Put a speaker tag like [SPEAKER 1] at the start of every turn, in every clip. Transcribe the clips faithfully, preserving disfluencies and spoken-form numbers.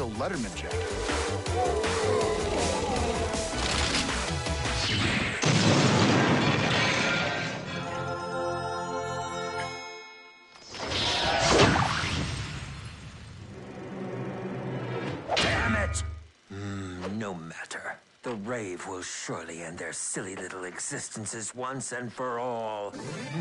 [SPEAKER 1] Letterman jacket.
[SPEAKER 2] Damn it! Mm, no matter. The rave will surely end their silly little existences once and for all.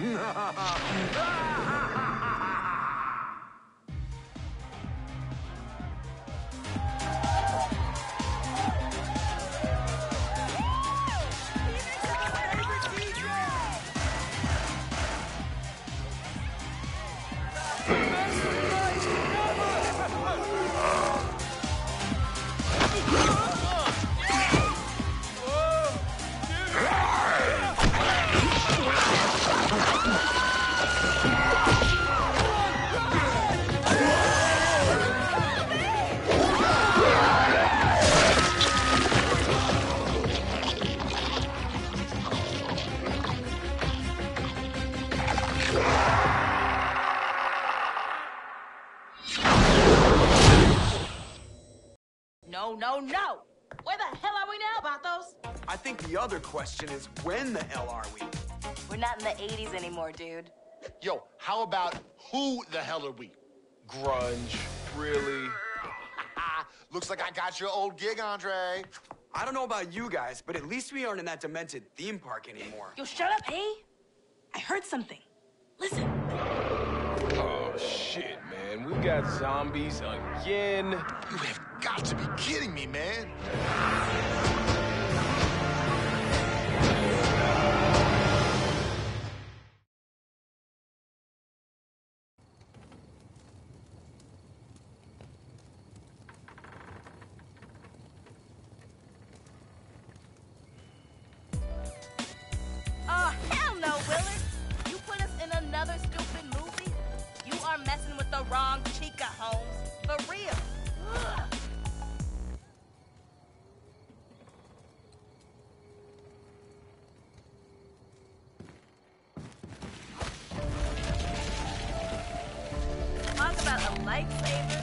[SPEAKER 3] No, no, no! Where the hell are we now, Bathos?
[SPEAKER 4] I think the other question is, when the hell are we?
[SPEAKER 3] We're not in the eighties anymore, dude.
[SPEAKER 5] Yo, how about who the hell are we?
[SPEAKER 6] Grunge, really?
[SPEAKER 5] Looks like I got your old gig, Andre.
[SPEAKER 4] I don't know about you guys, but at least we aren't in that demented theme park anymore.
[SPEAKER 3] Yo, shut up, hey! I heard something. Listen.
[SPEAKER 6] Oh, shit, man. We got zombies again.
[SPEAKER 5] You have got to be kidding me, man.
[SPEAKER 3] Oh, hell no, Willard. You put us in another stupid movie? You are messing with the wrong chica, Holmes. For real. Ugh. Talk about a lifesaver.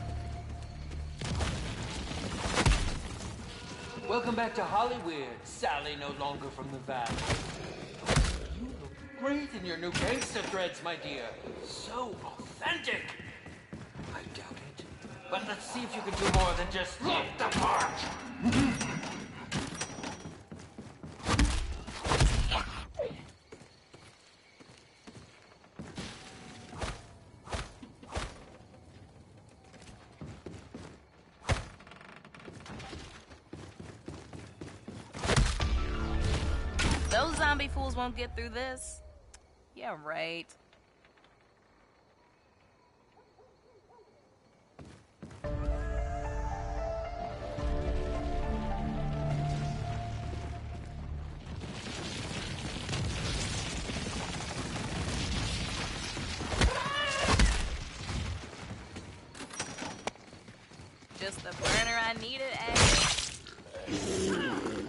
[SPEAKER 7] Welcome back to Hollywood, Sally no longer from the valley. You look great in your new gangster dreads, my dear. So authentic. I doubt it. But let's see if you can do more than just look the part.
[SPEAKER 3] Those zombie fools won't get through this. Yeah, right. Just the burner I needed, eh?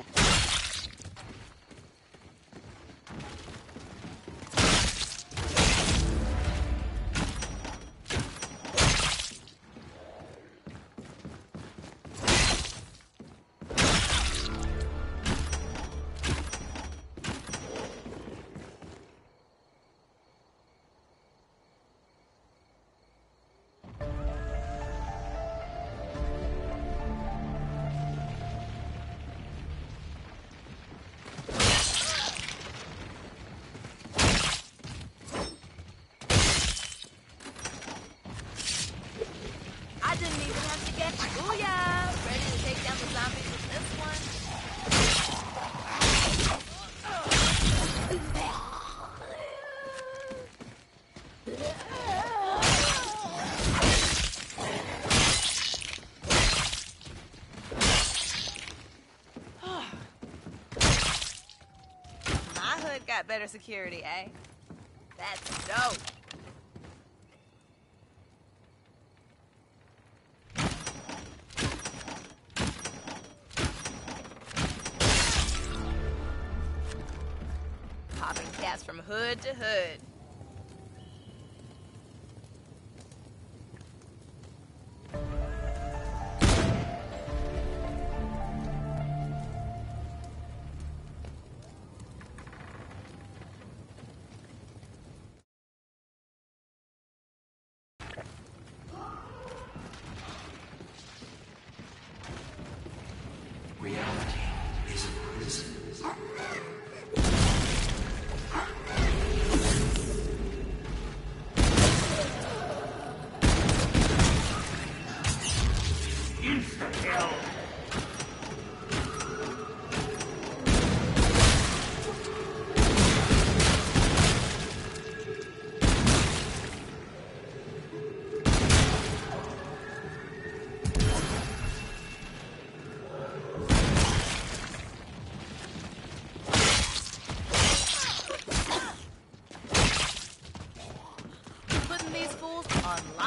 [SPEAKER 3] Booyah! Ready to take down the zombies with this one? My hood got better security, eh? That's dope. Popping cats from hood to hood.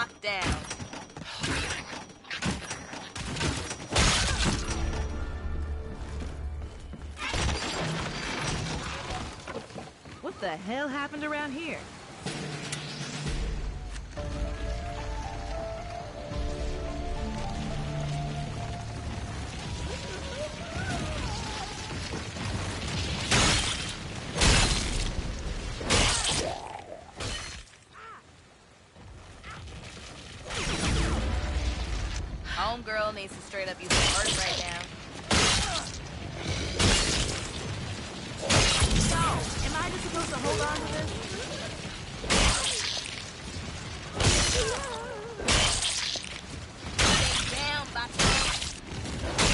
[SPEAKER 3] locked down.
[SPEAKER 1] What the hell happened around here?
[SPEAKER 3] Homegirl needs to straight up use the earth right now.
[SPEAKER 1] So, am I just supposed to hold on to this?
[SPEAKER 3] Stay down, Bakugo.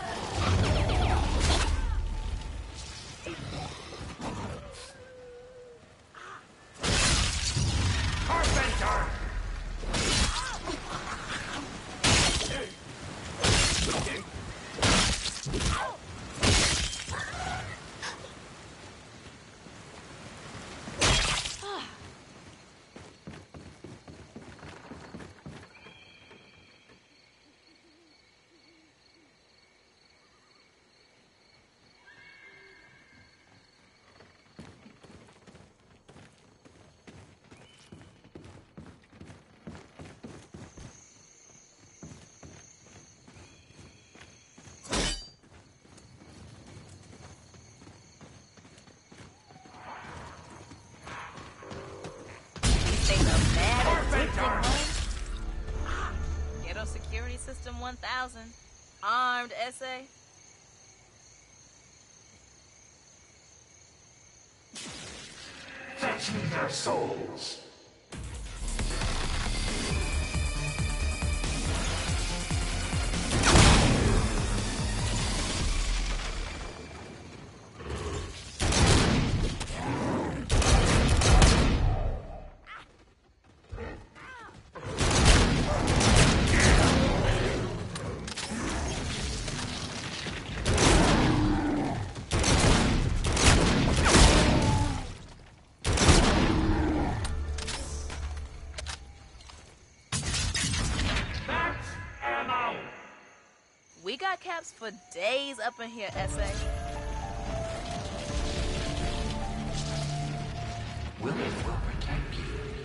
[SPEAKER 3] These things are bad at fixing homes. Ghetto Security System one thousand. Armed essay.
[SPEAKER 8] Fetch me their souls.
[SPEAKER 3] We got caps for days up in here, S A.
[SPEAKER 8] Willie will protect you.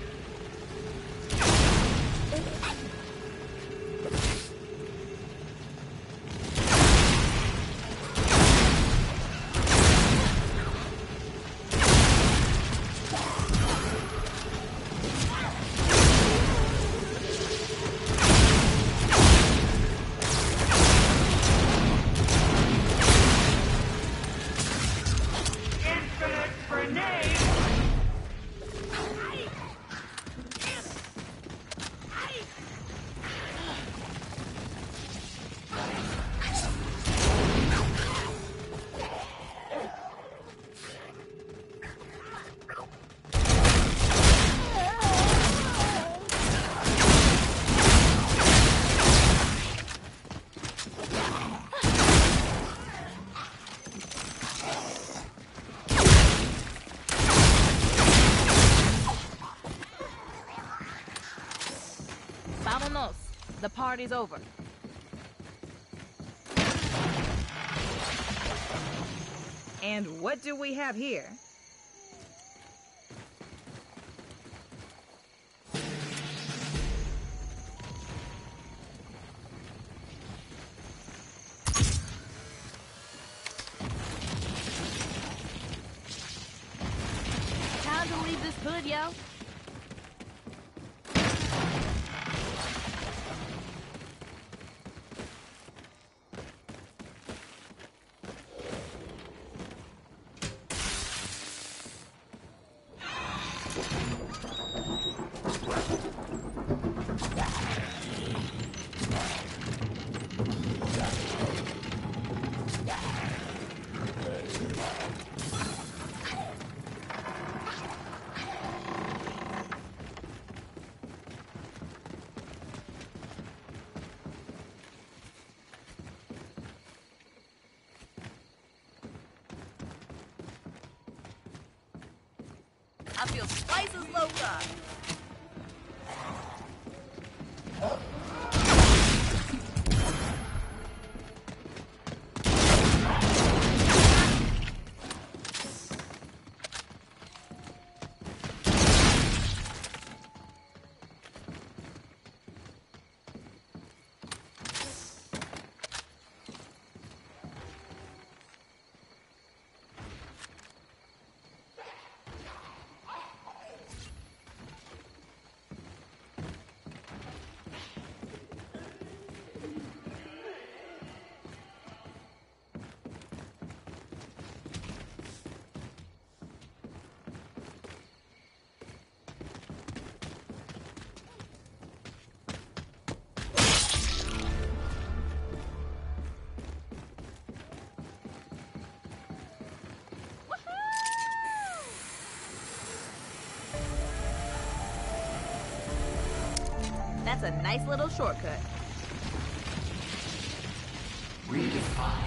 [SPEAKER 1] Vámonos. The party's over. And what do we have here? Time to leave this hood, yo.
[SPEAKER 3] I feel twice as low, God.
[SPEAKER 1] That's a nice little shortcut.
[SPEAKER 8] Redefine.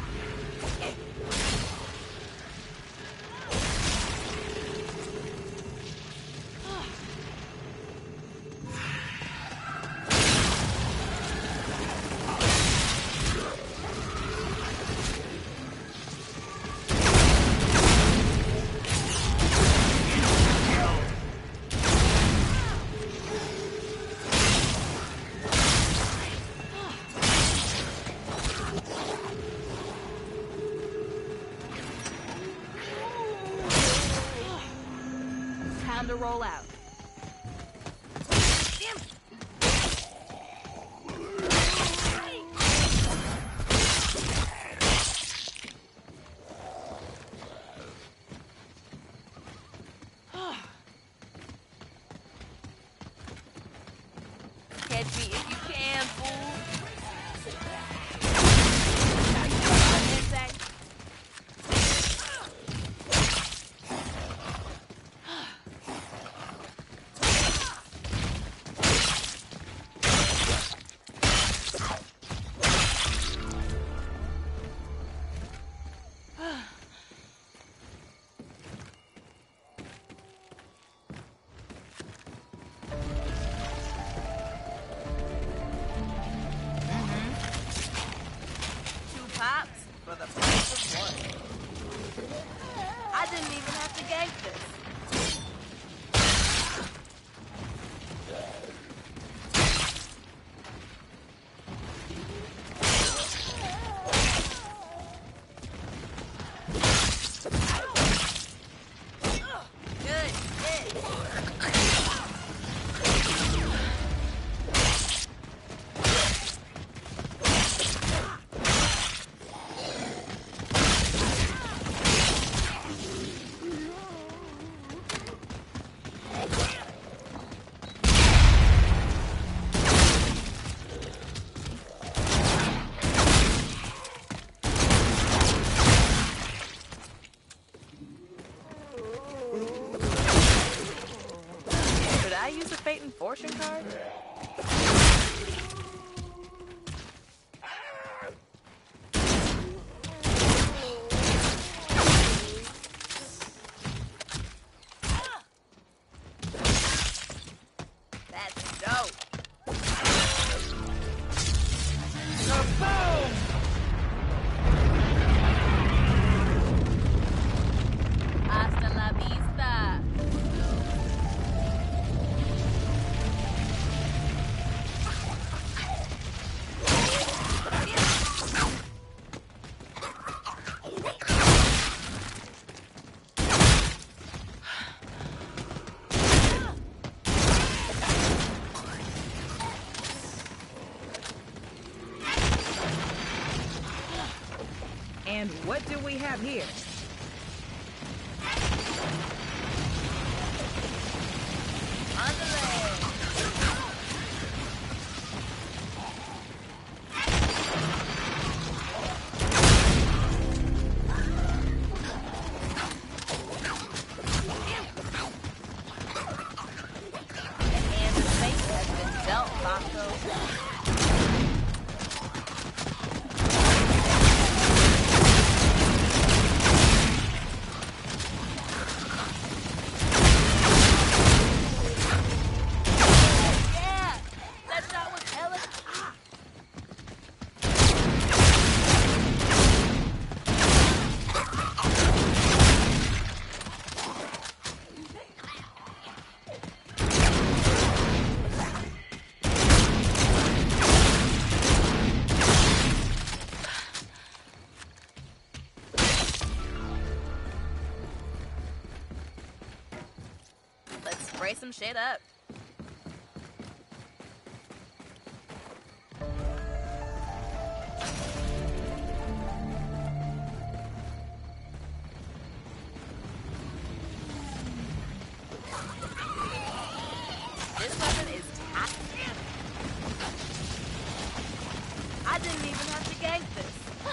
[SPEAKER 1] Time to roll out.
[SPEAKER 3] Catch me if you can, fool. Pops for the price of one. I didn't even have to gank this. Good shit.
[SPEAKER 1] Should I use a Fate Enforcing card?
[SPEAKER 3] That's dope. Hasta la vista.
[SPEAKER 1] And what do we have here?
[SPEAKER 3] Yeah, that's not spray some shit up. This weapon is hot. I didn't even have to gank this.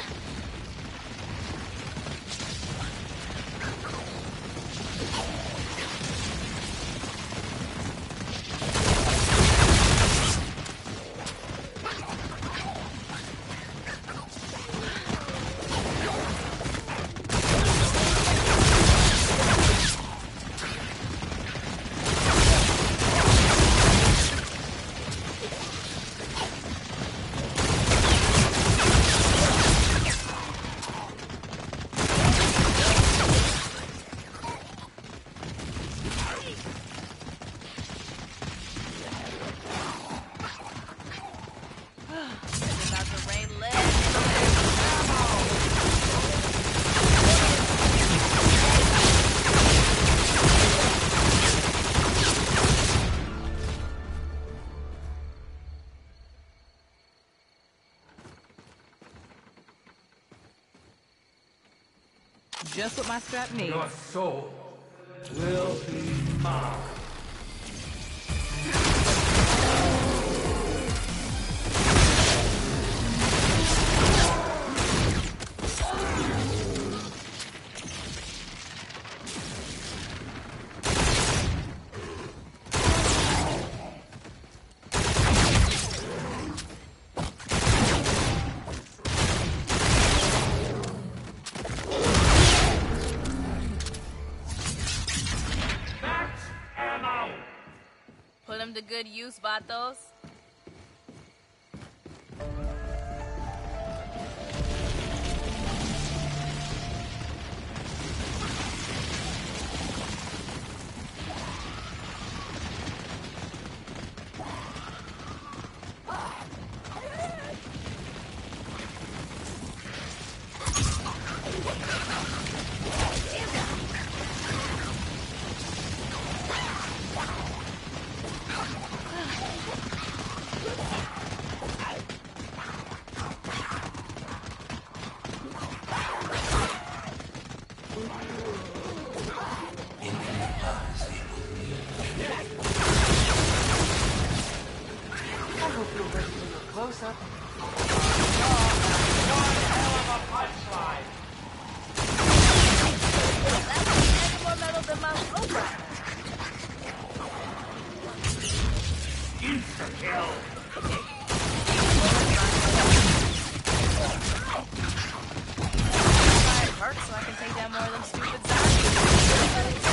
[SPEAKER 1] Just what my strap needs.
[SPEAKER 8] Your soul will be mine.
[SPEAKER 3] Put them to good use, vatos.
[SPEAKER 7] Close-up.
[SPEAKER 3] That's more metal than my Cobra.
[SPEAKER 8] Insta-kill.
[SPEAKER 3] It hurts so I can take down more of them stupid zombies.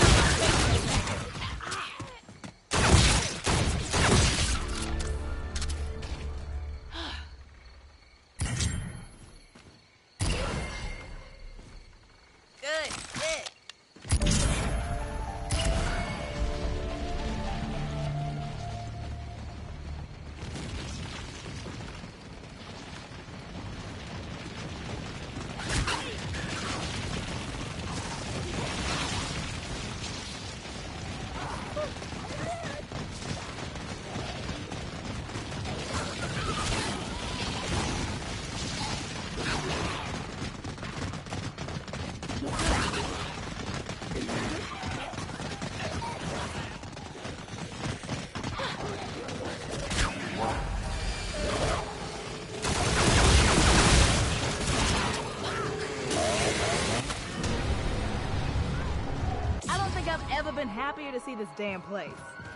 [SPEAKER 1] Never been happier to see this damn place.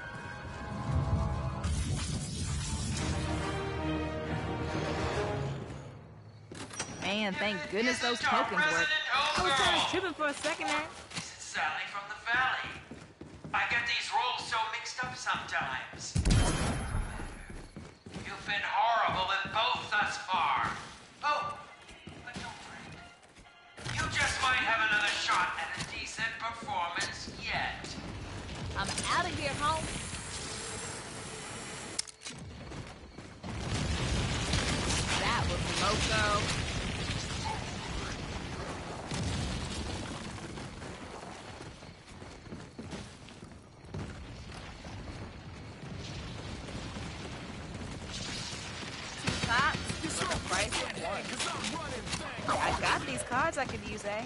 [SPEAKER 1] Man, thank goodness those tokens work. I was kind of tripping for a second there.
[SPEAKER 9] This is Sally from the Valley. I get these roles so mixed up sometimes. You've been horrible with both thus far. Oh, but don't worry. You just might have another shot at a decent performance yet.
[SPEAKER 3] I'm out of here, home. That was loco.
[SPEAKER 1] Got these cards I could use, eh?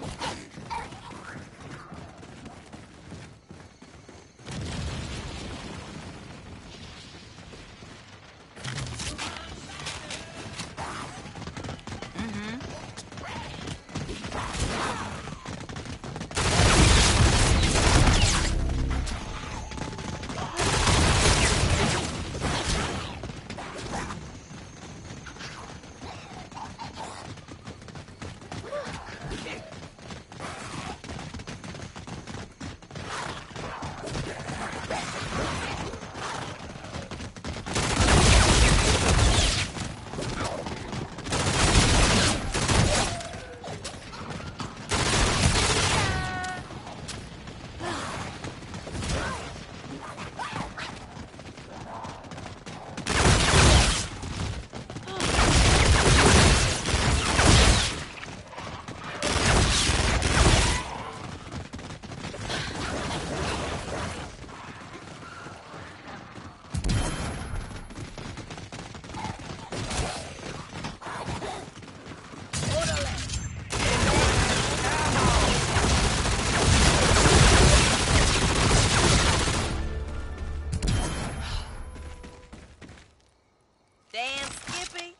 [SPEAKER 3] Damn, Skippy.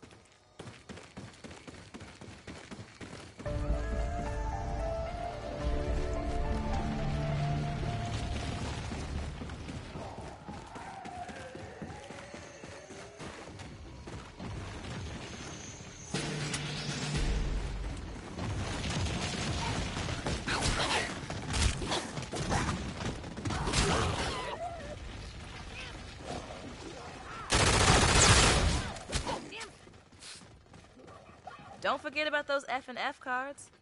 [SPEAKER 1] Don't forget about those F and F cards.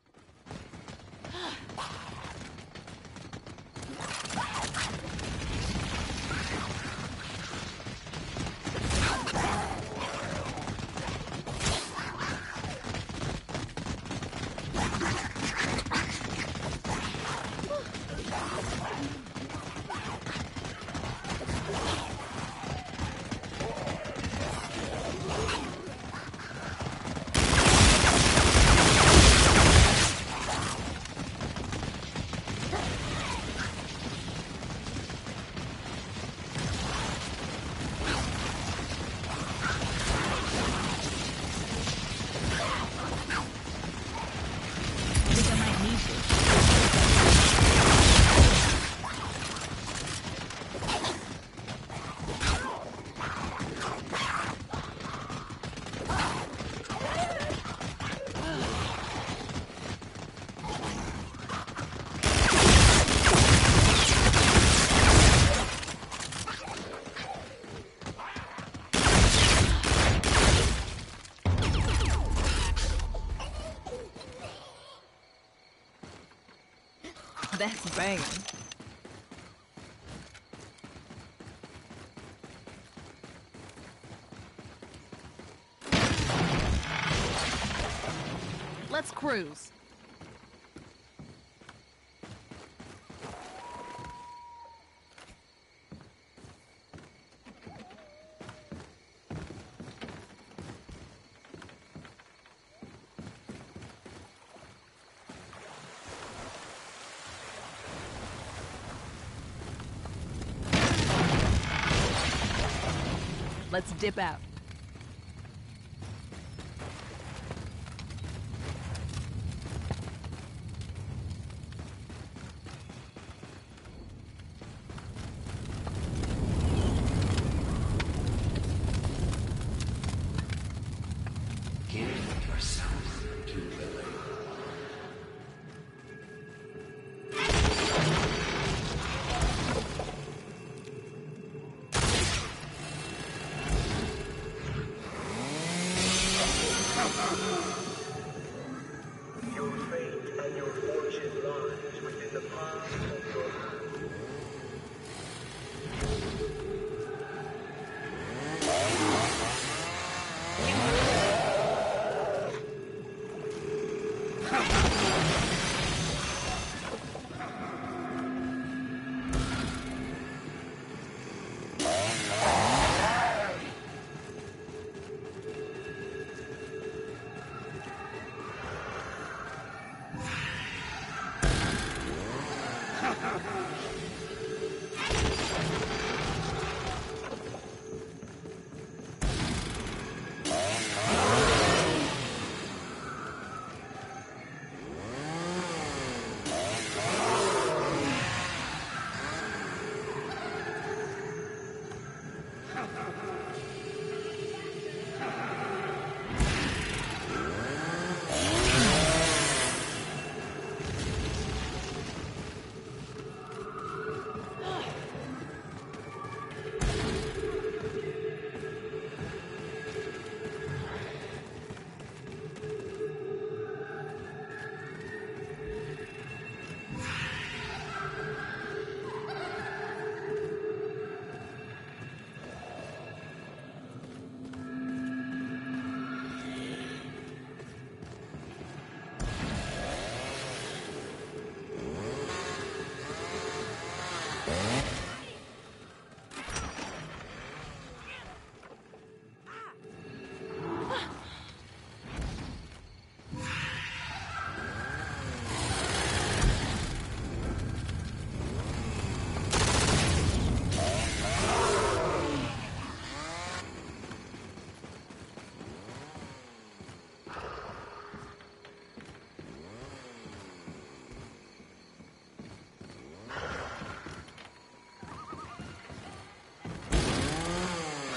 [SPEAKER 1] That's banging. Let's cruise. Let's dip out.
[SPEAKER 8] Give yourself to Lily.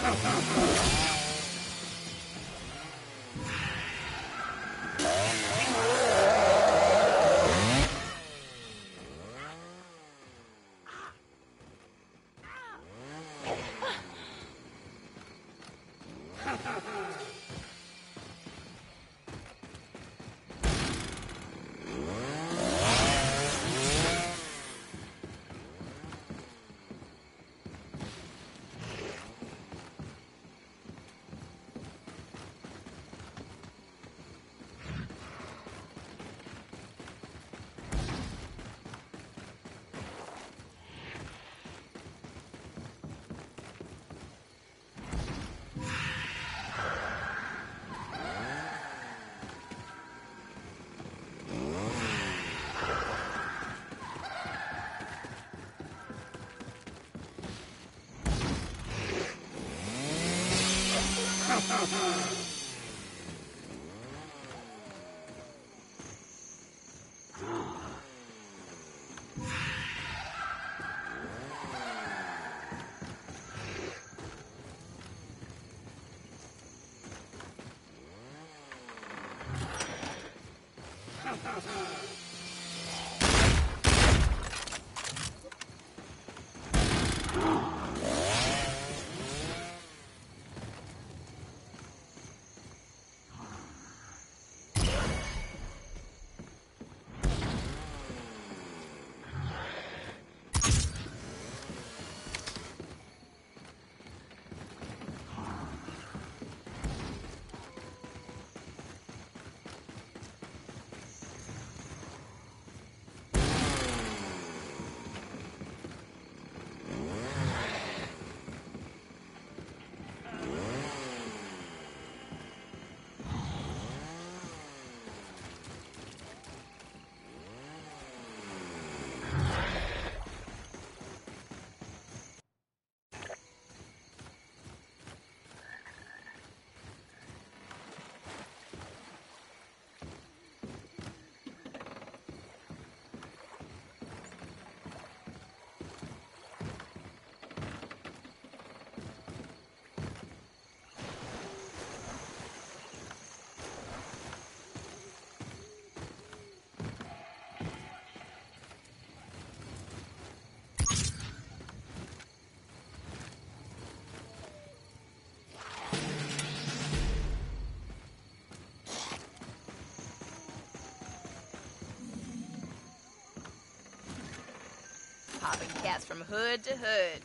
[SPEAKER 3] Popping cats from hood to hood.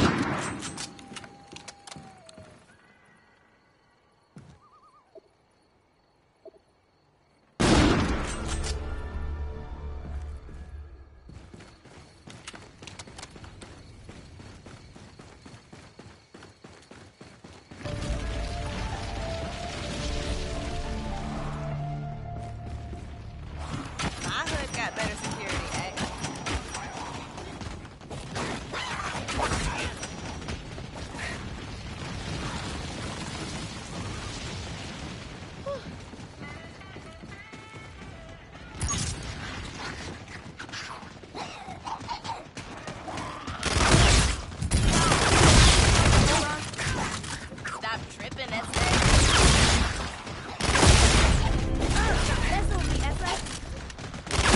[SPEAKER 3] My hood got better security, eh? Stop tripping, S A. That's only S A.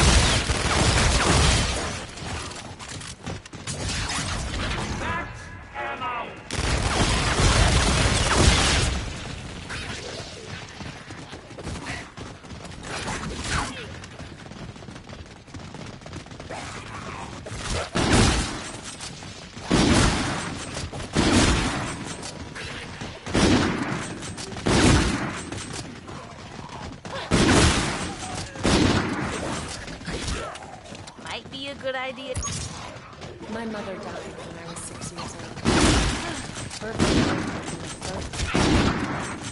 [SPEAKER 3] Might be a good idea.
[SPEAKER 10] My mother died when I was six years old. Her family was in the third.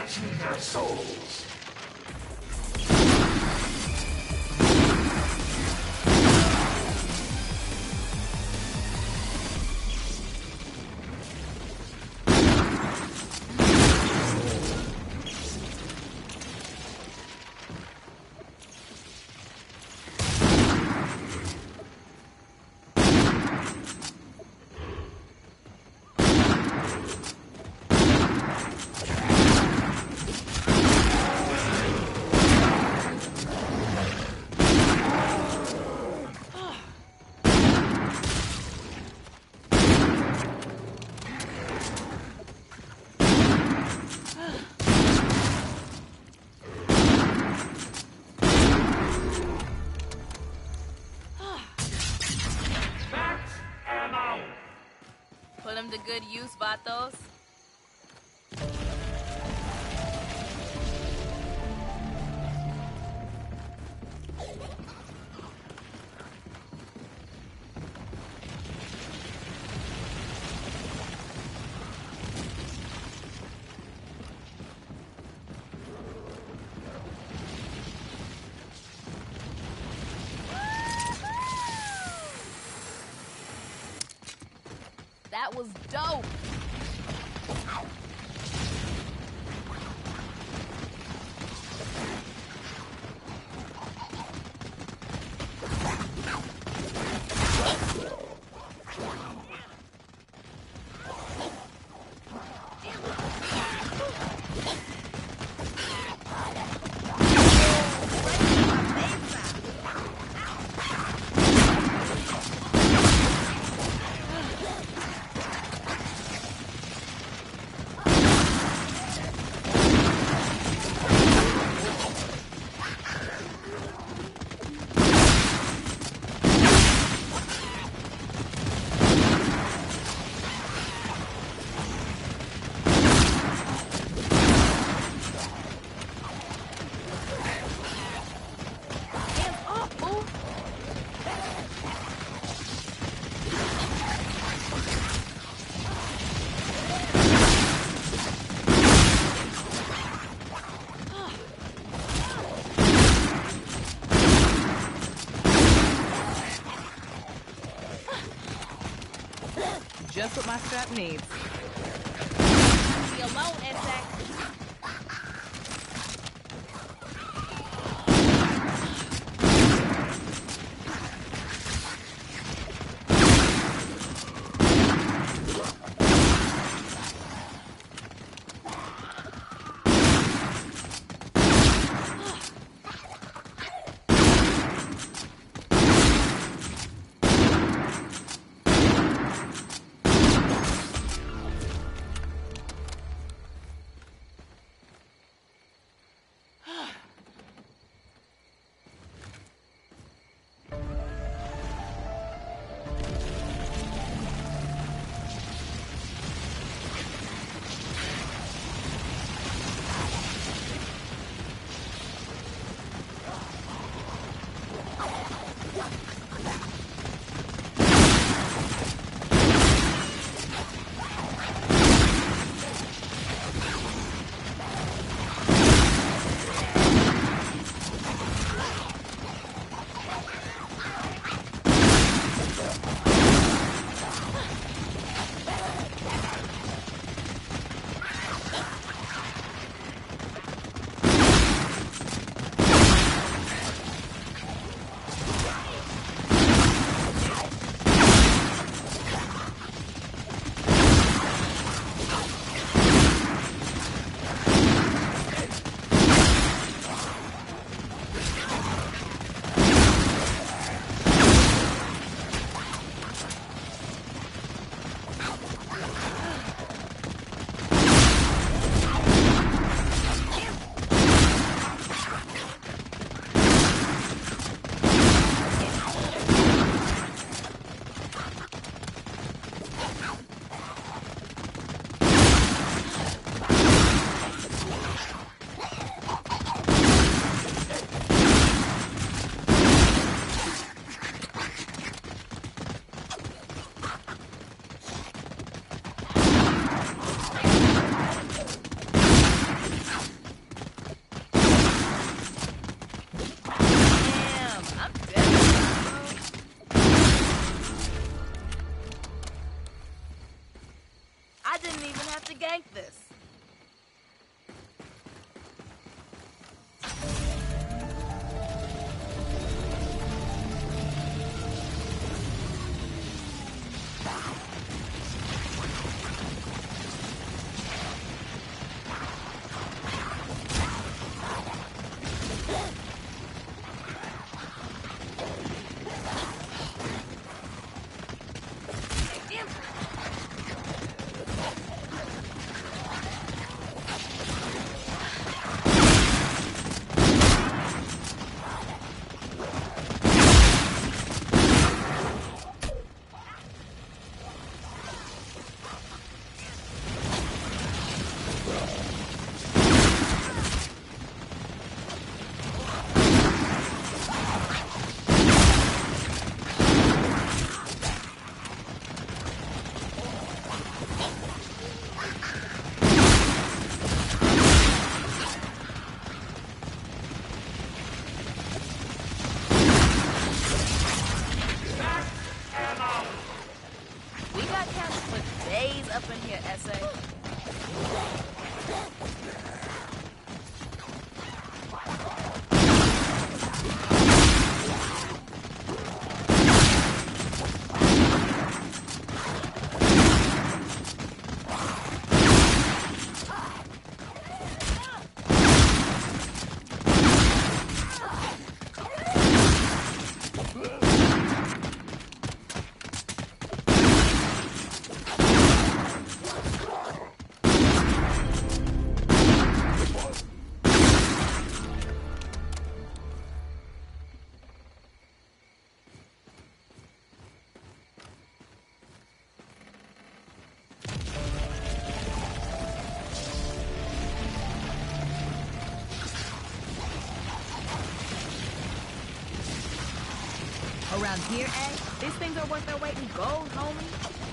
[SPEAKER 8] snatching their souls.
[SPEAKER 3] Put them to good use, vatos. That was dope.
[SPEAKER 1] Just what my strap needs.
[SPEAKER 3] Leave me alone, Essex.
[SPEAKER 1] Around here, eh? These things are worth their weight in gold, homie.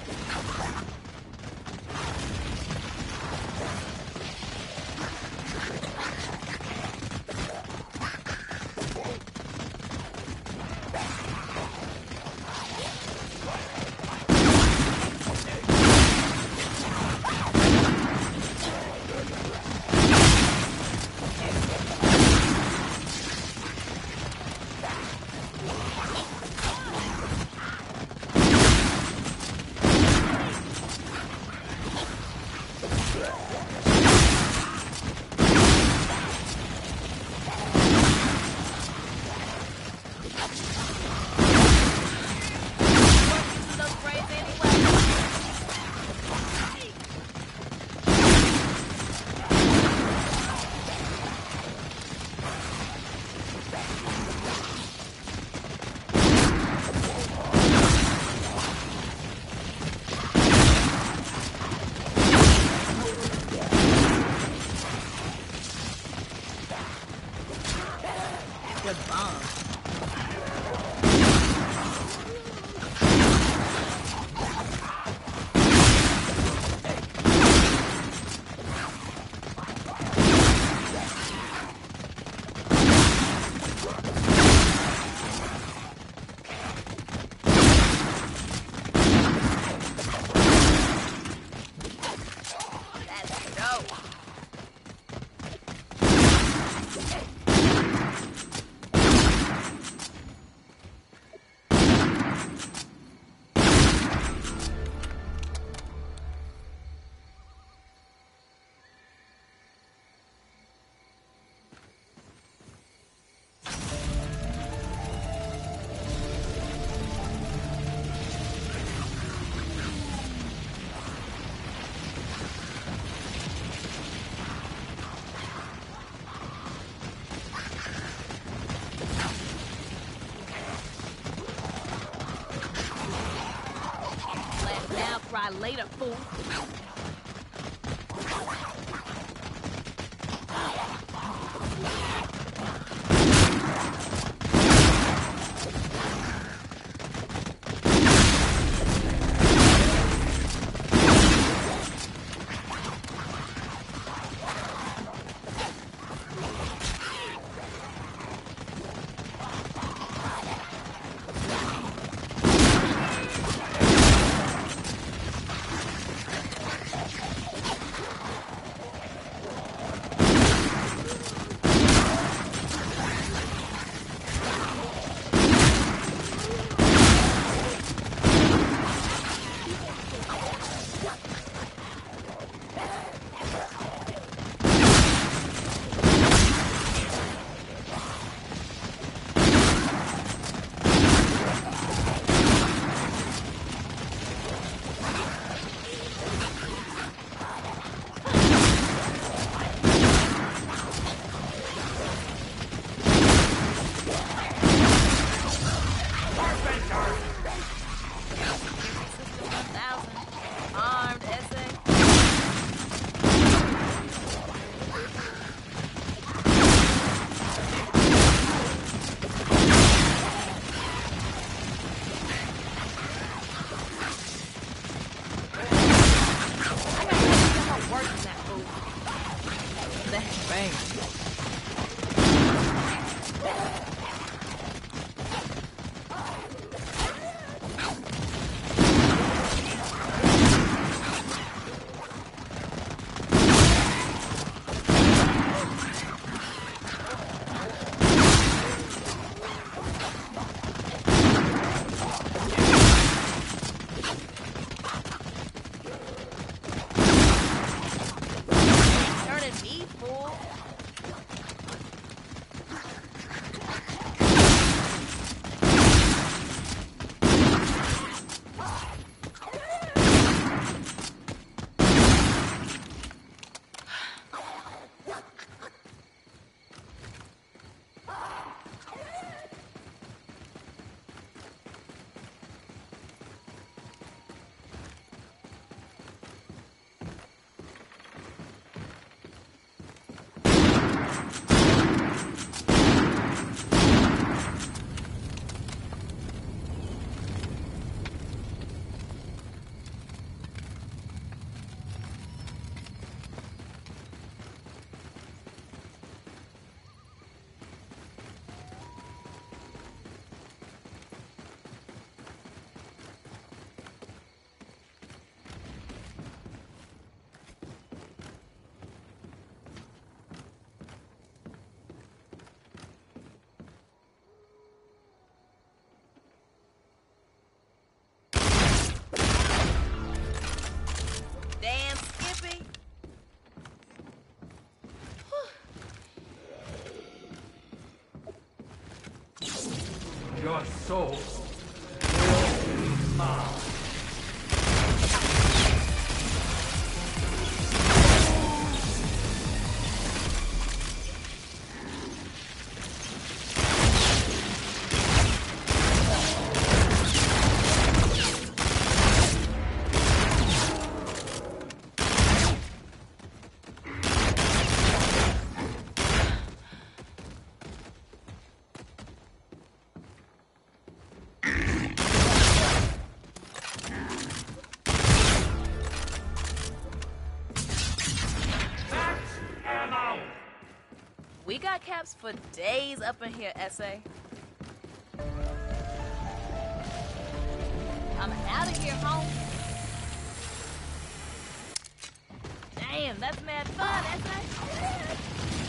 [SPEAKER 1] Later, fool.
[SPEAKER 8] Your soul will be mine.
[SPEAKER 3] We got caps for days up in here, S A. I'm out of here, home. Damn, that's mad fun, S A.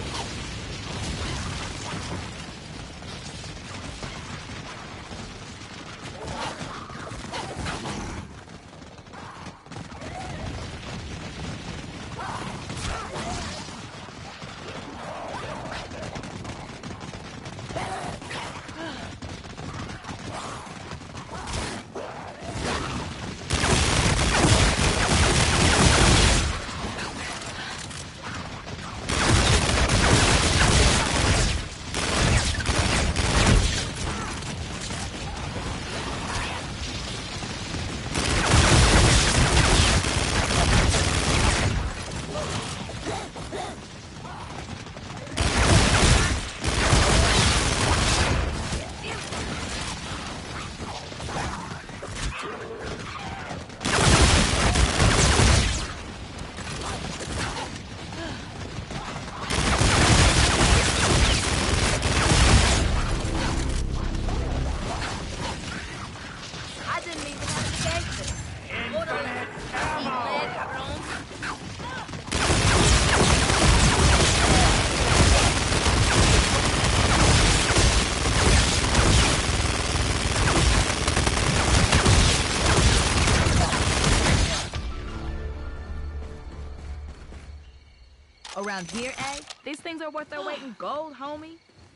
[SPEAKER 1] Around here, eh? These things are worth their weight in gold, homie.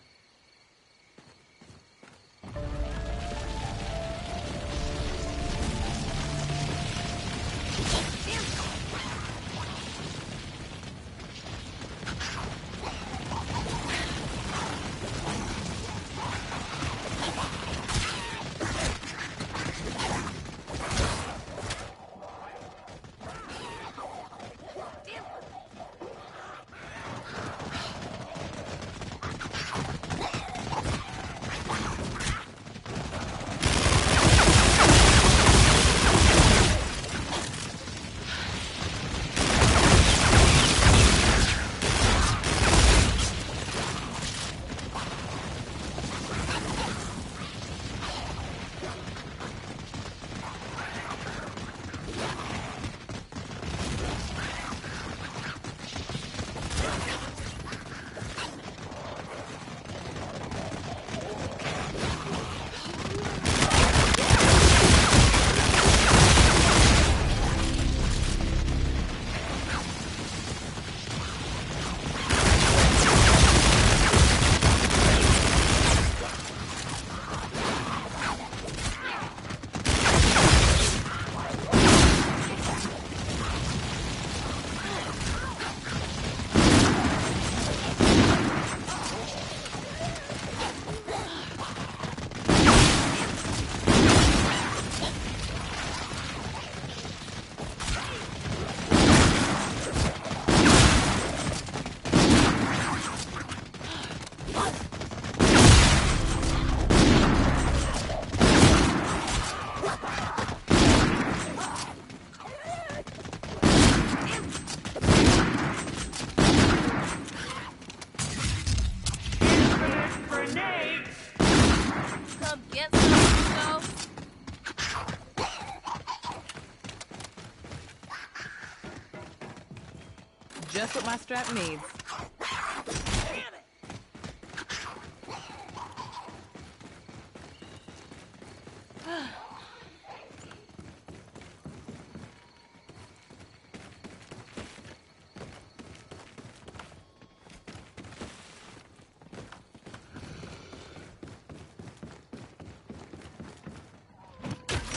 [SPEAKER 1] Just what my strap needs.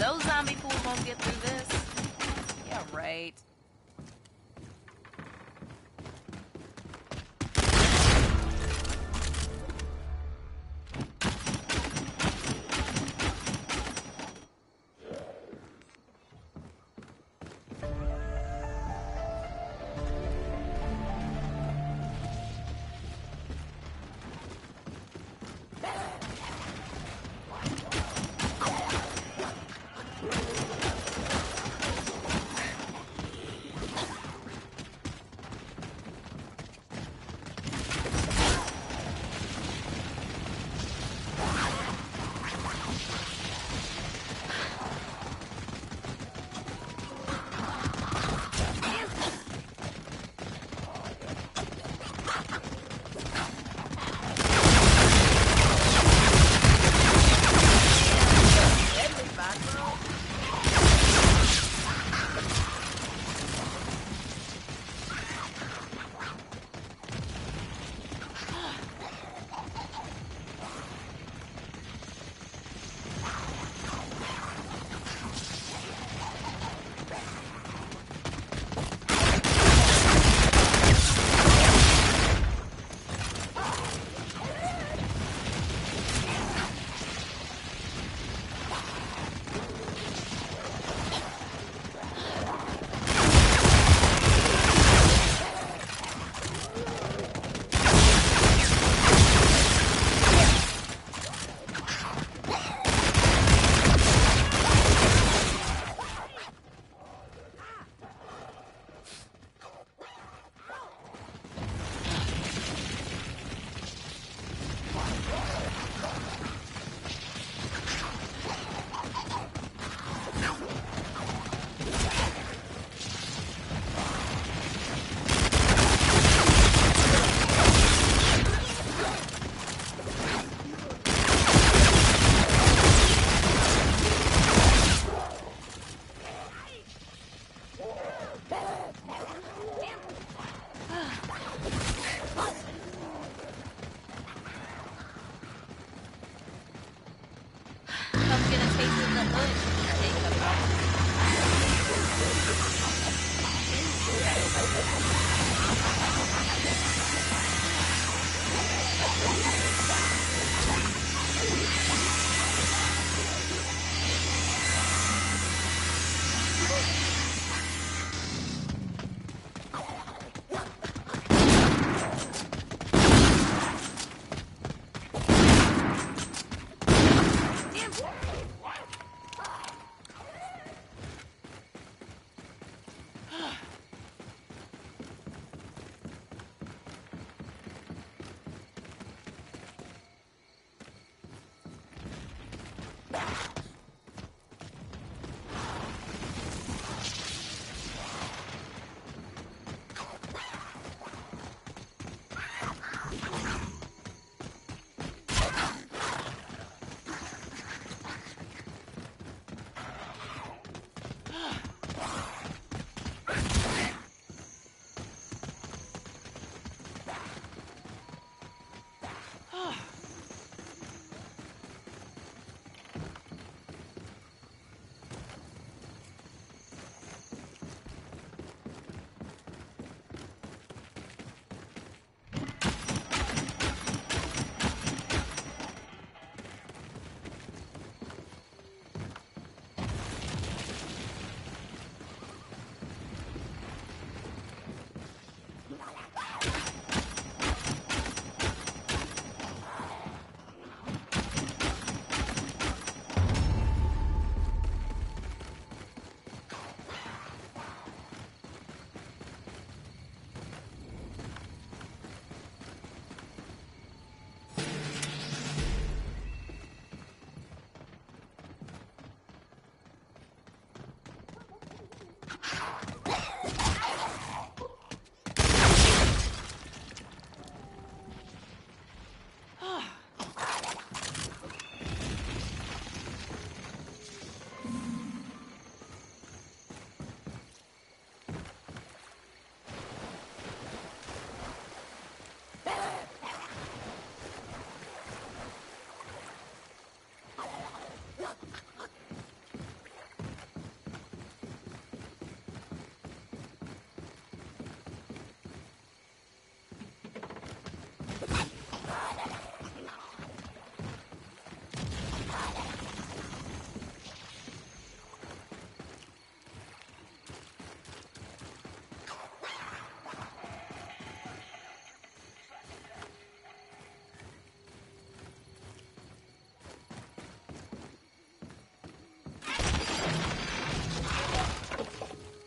[SPEAKER 3] Those zombie fools won't get through this. Yeah, right.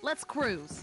[SPEAKER 1] Let's cruise.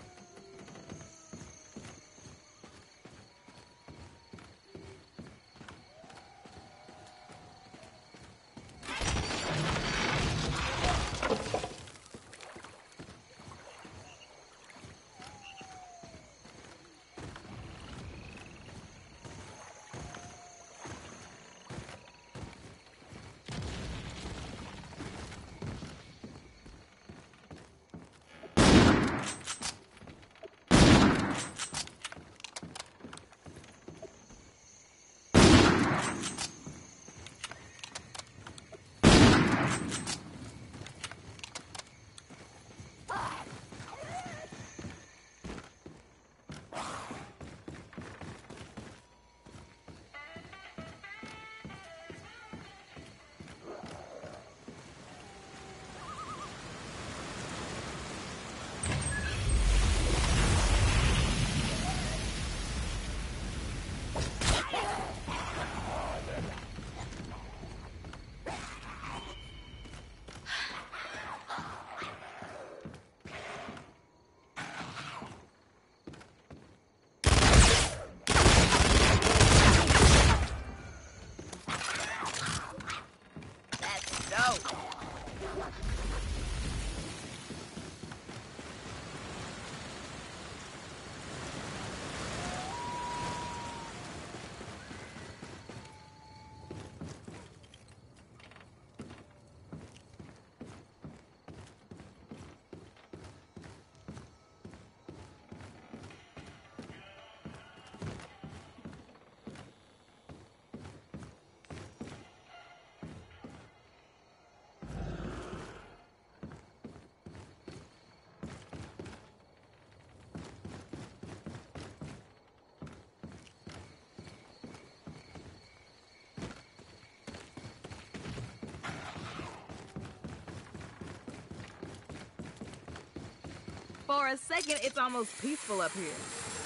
[SPEAKER 1] For a second, it's almost peaceful up here.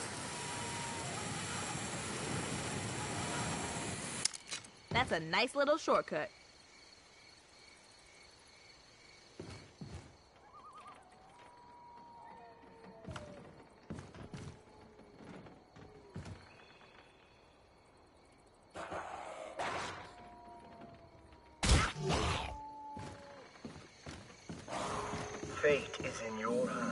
[SPEAKER 1] That's a nice little shortcut.
[SPEAKER 2] Fate is in your hands.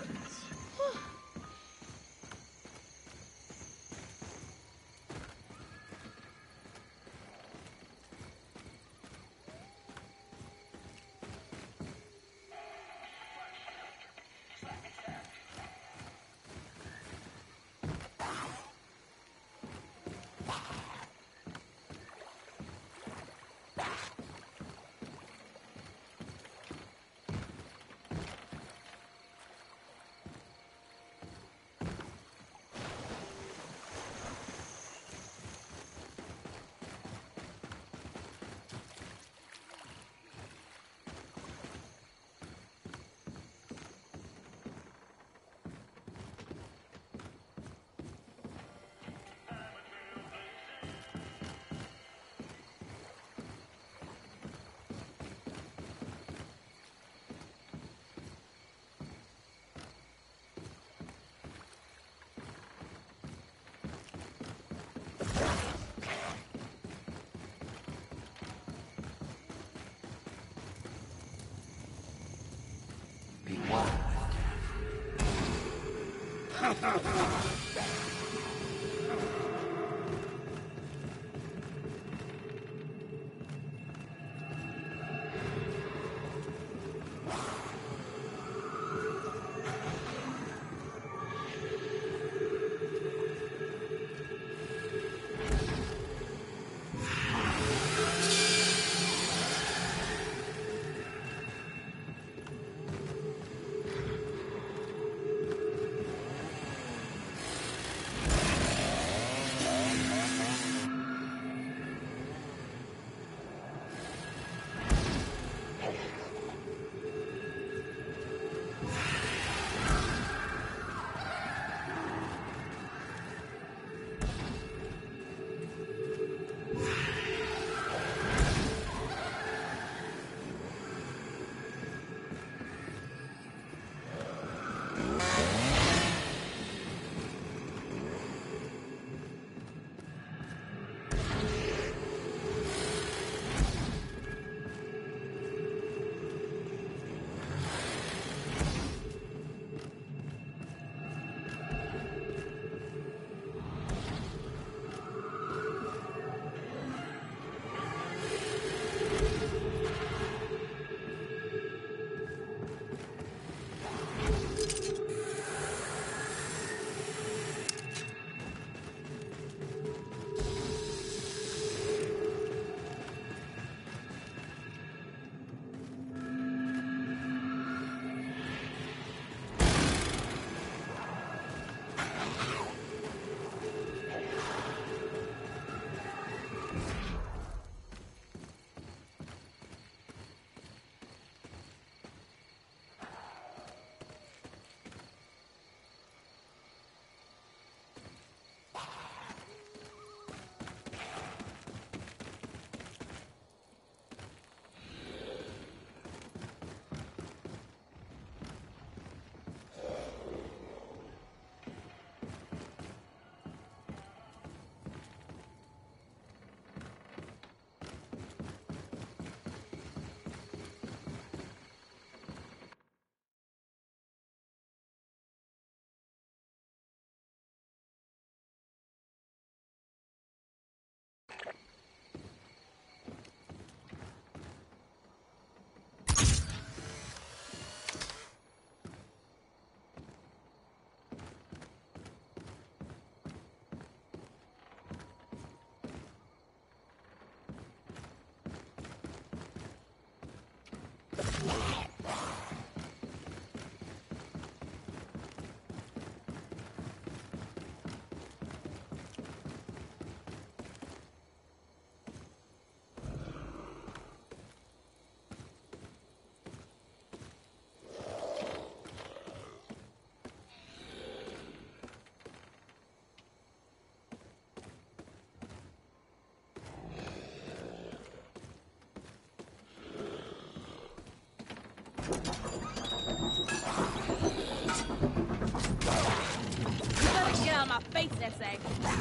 [SPEAKER 3] face, S A.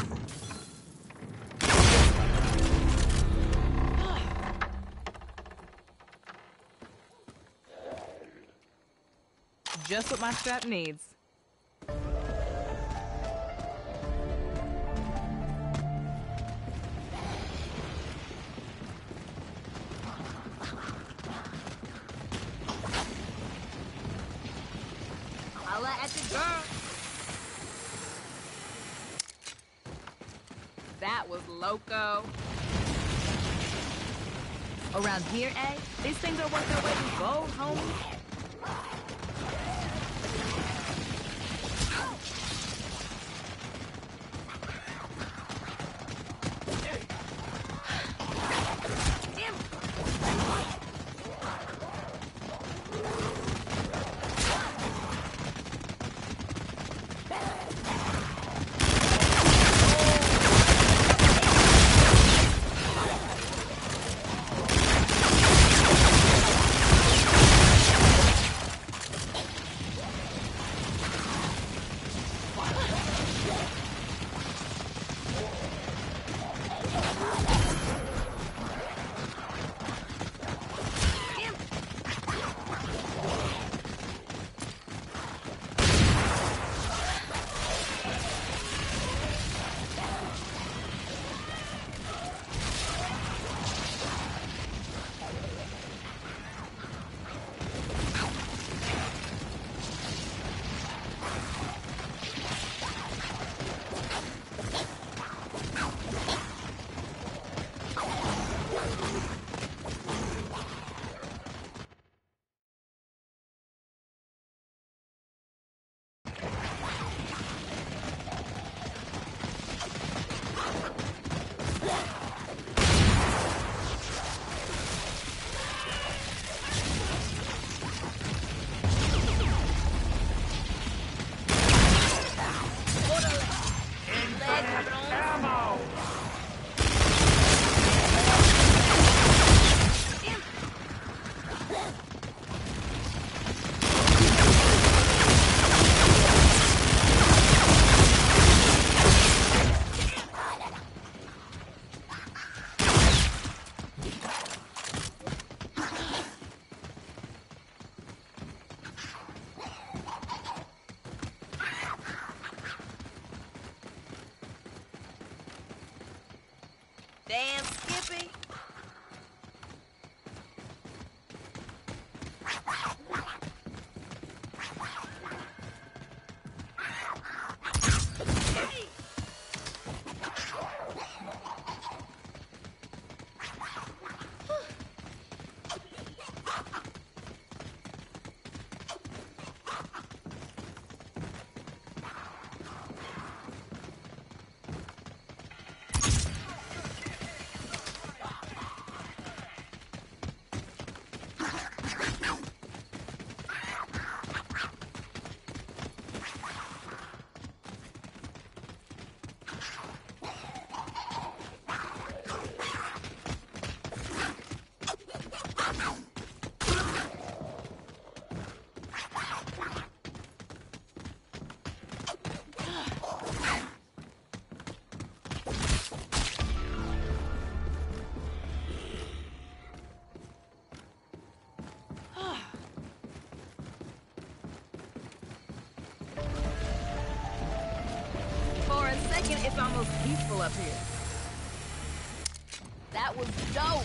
[SPEAKER 1] Just what my strap needs.
[SPEAKER 3] Holla at the girl.
[SPEAKER 1] That was loco. Around here, eh? These things are worth their weight in gold, homie.
[SPEAKER 3] Damn, Skippy.
[SPEAKER 1] It's almost peaceful up here.
[SPEAKER 3] That was dope.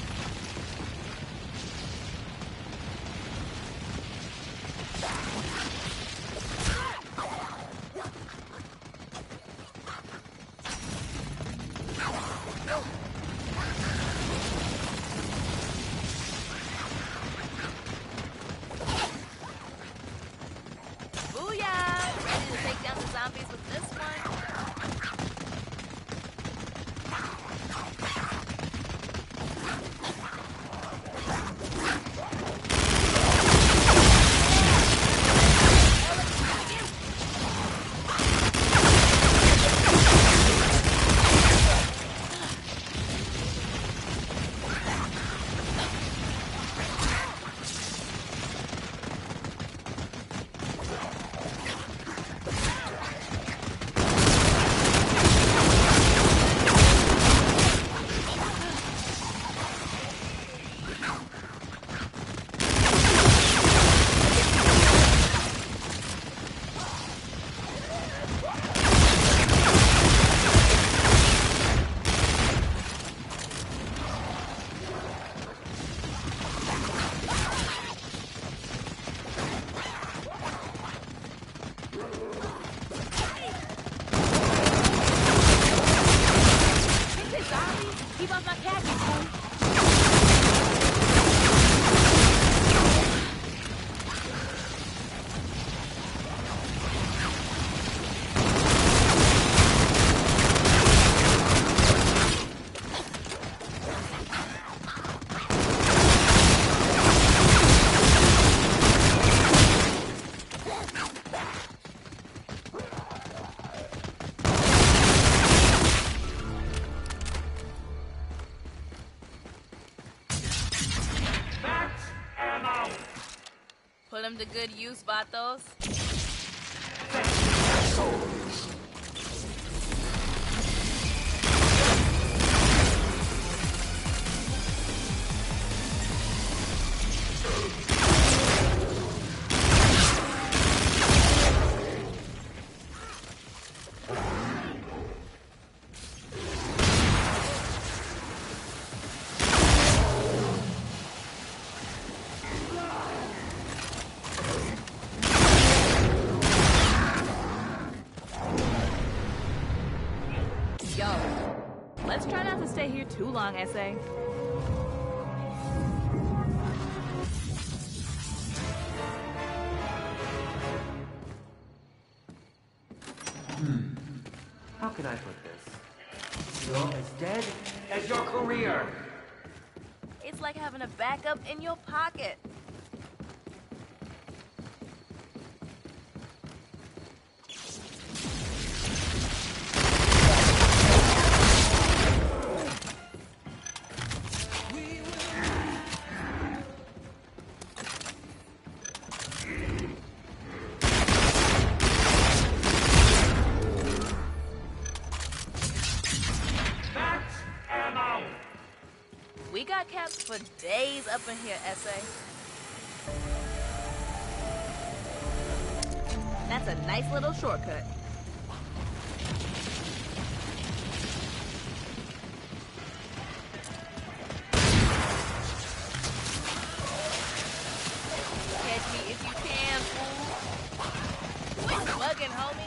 [SPEAKER 3] Booyah! Ready to take down the zombies with this one?
[SPEAKER 1] Keep off my khakis, fool.
[SPEAKER 3] Put him to good use, Vatos.
[SPEAKER 1] Yo, let's try not to stay here too long, S A.
[SPEAKER 7] Hmm. How can I put this? You're as dead as your career.
[SPEAKER 3] It's like having a backup in your pocket. We got caps for days up in here, S A.
[SPEAKER 1] That's a nice little shortcut.
[SPEAKER 3] Catch me if you can, fool. Quit bugging, homie.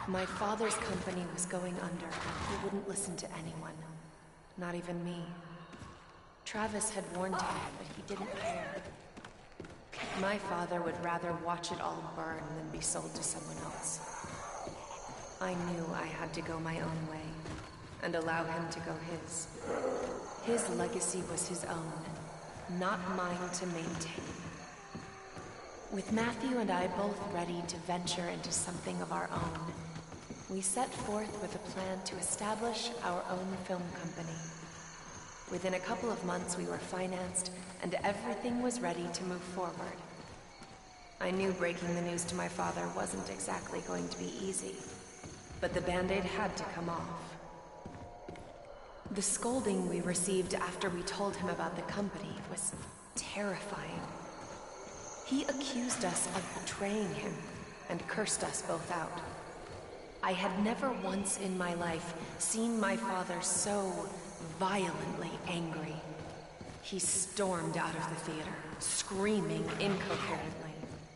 [SPEAKER 10] My father's company was going under, and he wouldn't listen to anyone. Not even me. Travis had warned him, but he didn't care. My father would rather watch it all burn than be sold to someone else. I knew I had to go my own way, and allow him to go his. His legacy was his own, not mine to maintain. With Matthew and I both ready to venture into something of our own, we set forth with a plan to establish our own film company. Within a couple of months we were financed, and everything was ready to move forward. I knew breaking the news to my father wasn't exactly going to be easy, but the Band-Aid had to come off. The scolding we received after we told him about the company was terrifying. He accused us of betraying him and cursed us both out. I had never once in my life seen my father so violently angry. He stormed out of the theater, screaming incoherently.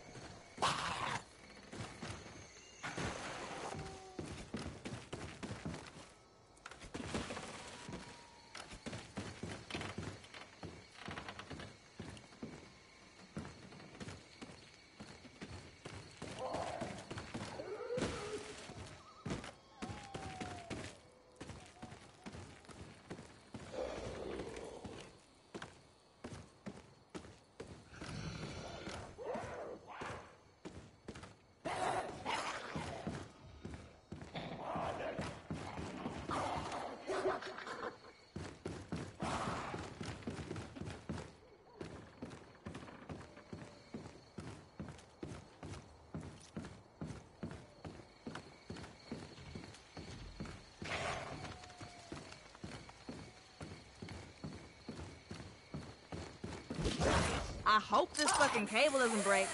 [SPEAKER 1] I hope this fucking cable doesn't break.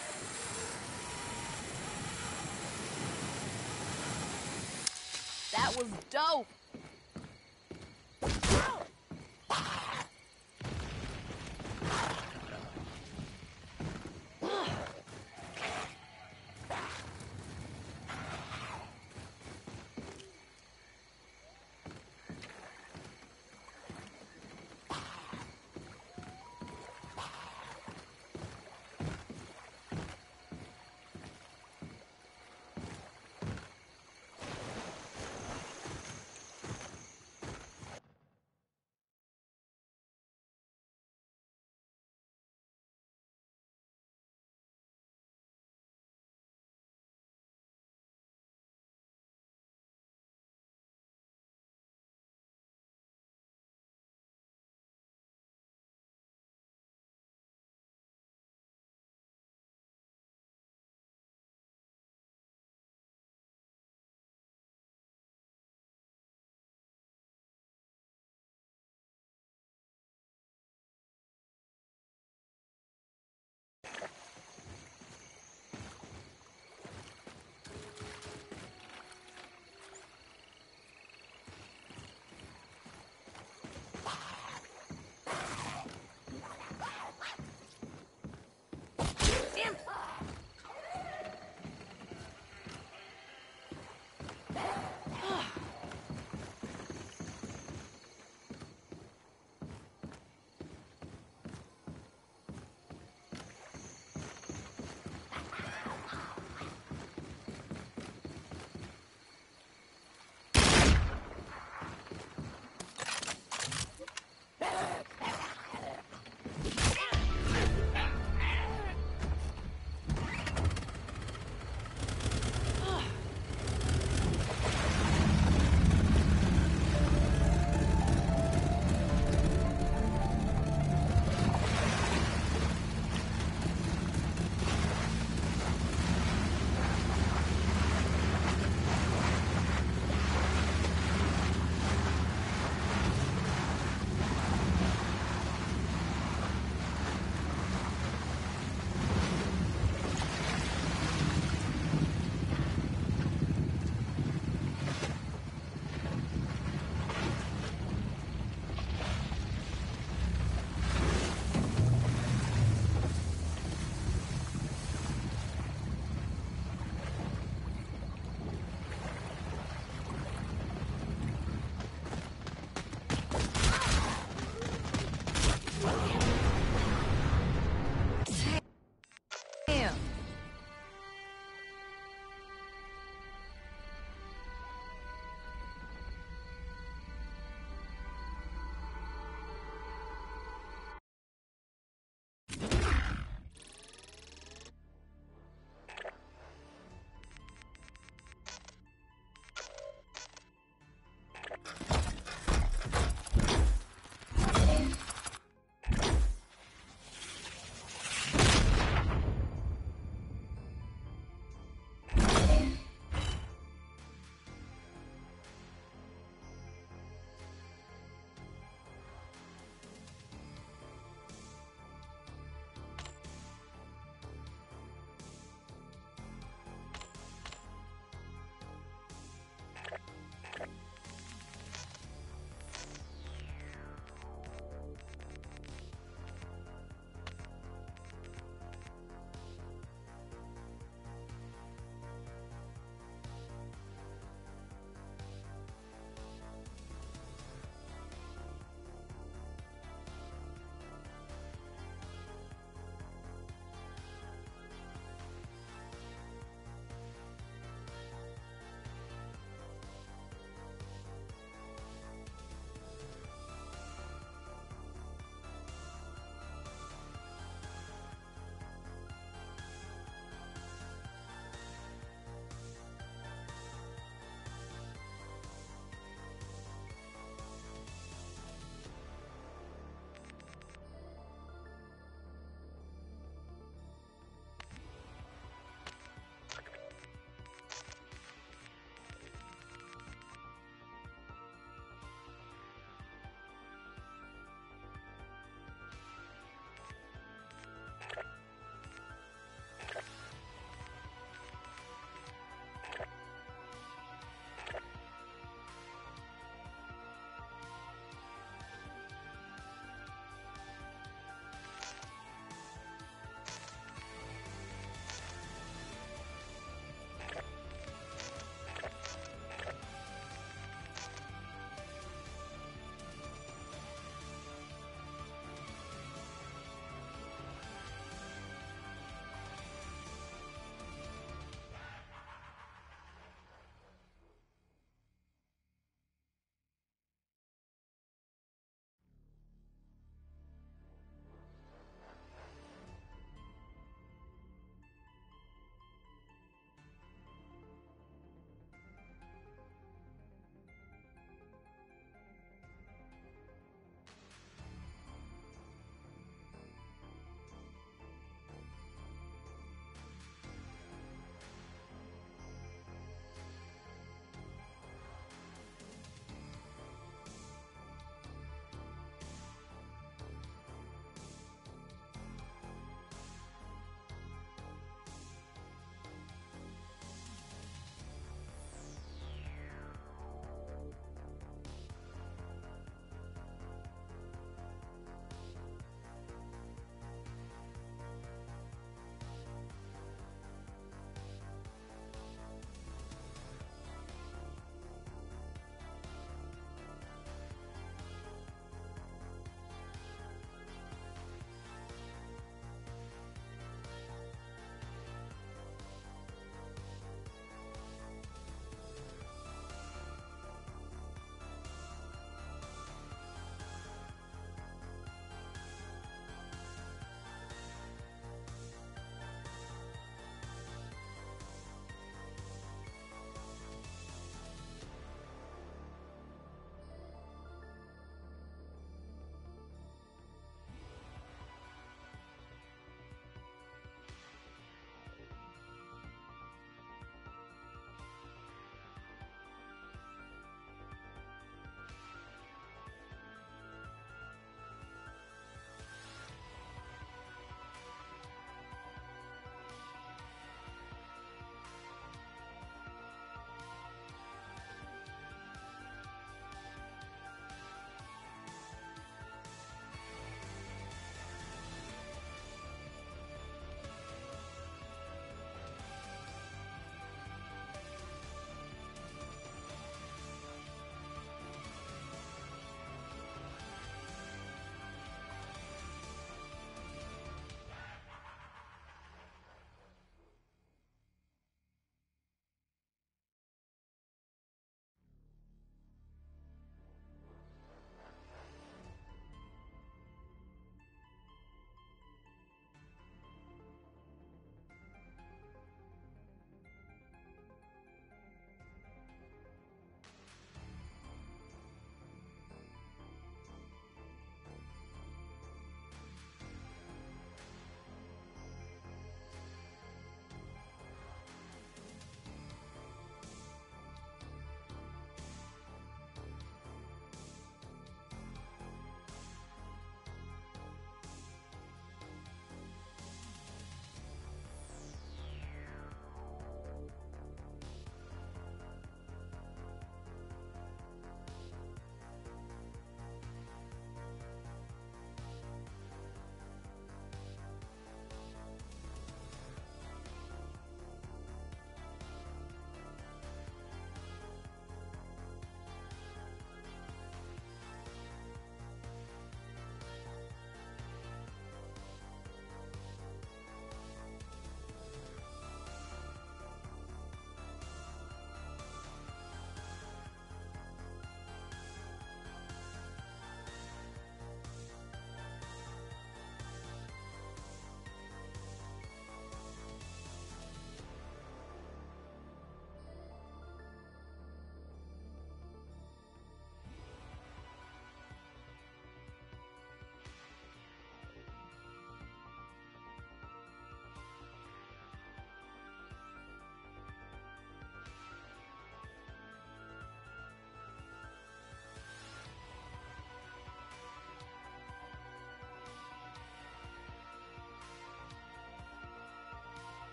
[SPEAKER 1] That was dope.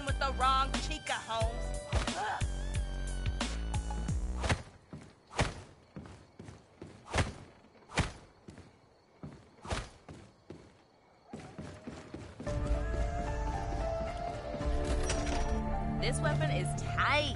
[SPEAKER 3] messing with the wrong chica, Holmes. Ugh. This weapon is tight.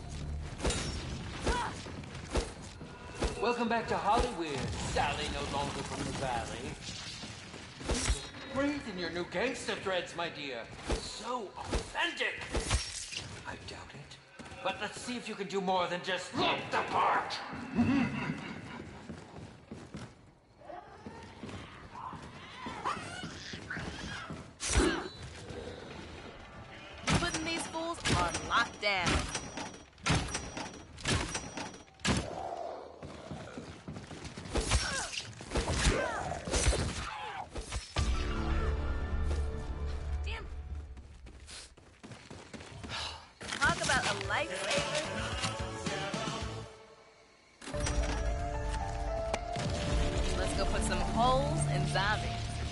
[SPEAKER 7] Welcome back to Hollywood, Sally no longer from the valley. Great in your new gangster threads, my dear. So authentic. I doubt it. But let's see if you can do more than just look the part.
[SPEAKER 3] Putting these fools on lockdown. Let's go put some holes in zombies.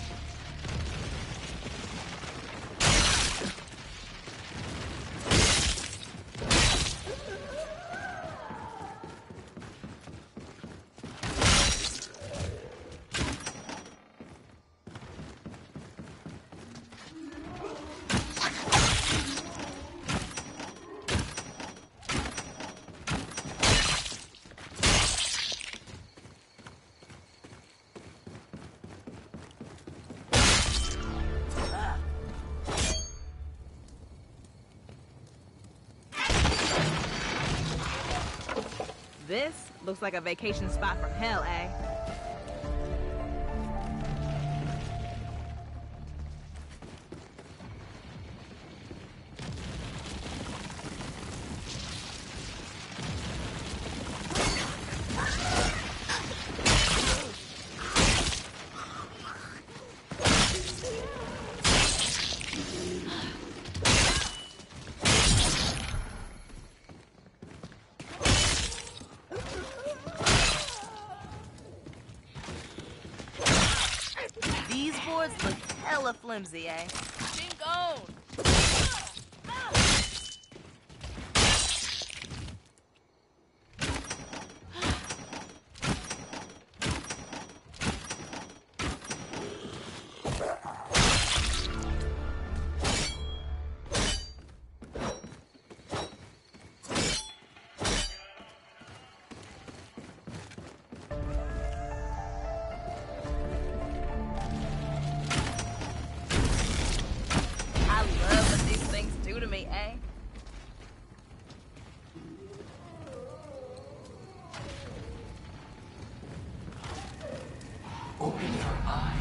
[SPEAKER 3] This looks like a vacation spot from hell, eh? These boards look hella flimsy, eh? Chingon!
[SPEAKER 7] Open your eyes.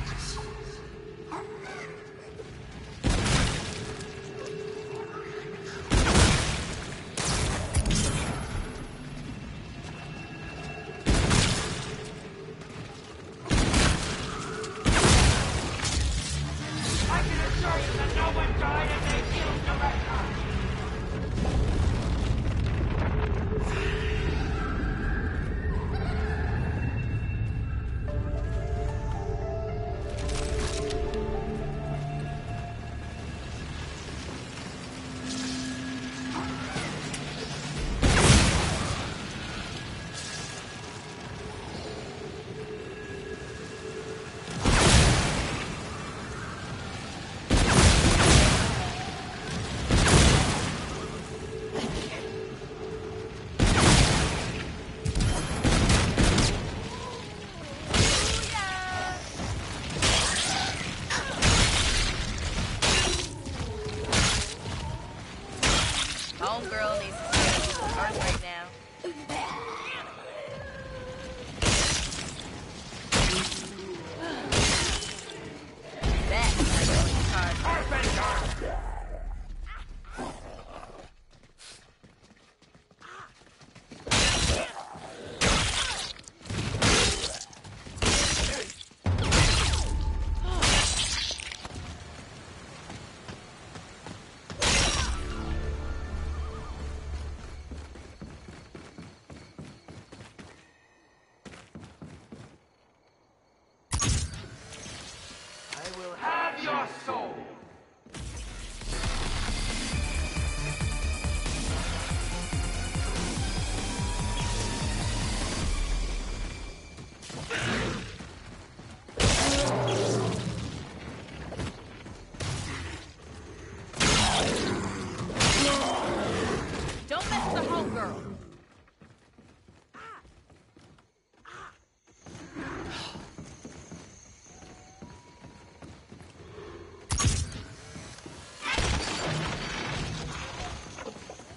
[SPEAKER 8] I can assure you that no one died and they killed the record.
[SPEAKER 3] Homegirl needs to stay with the earth right now. That's my going card.
[SPEAKER 8] Carpenter!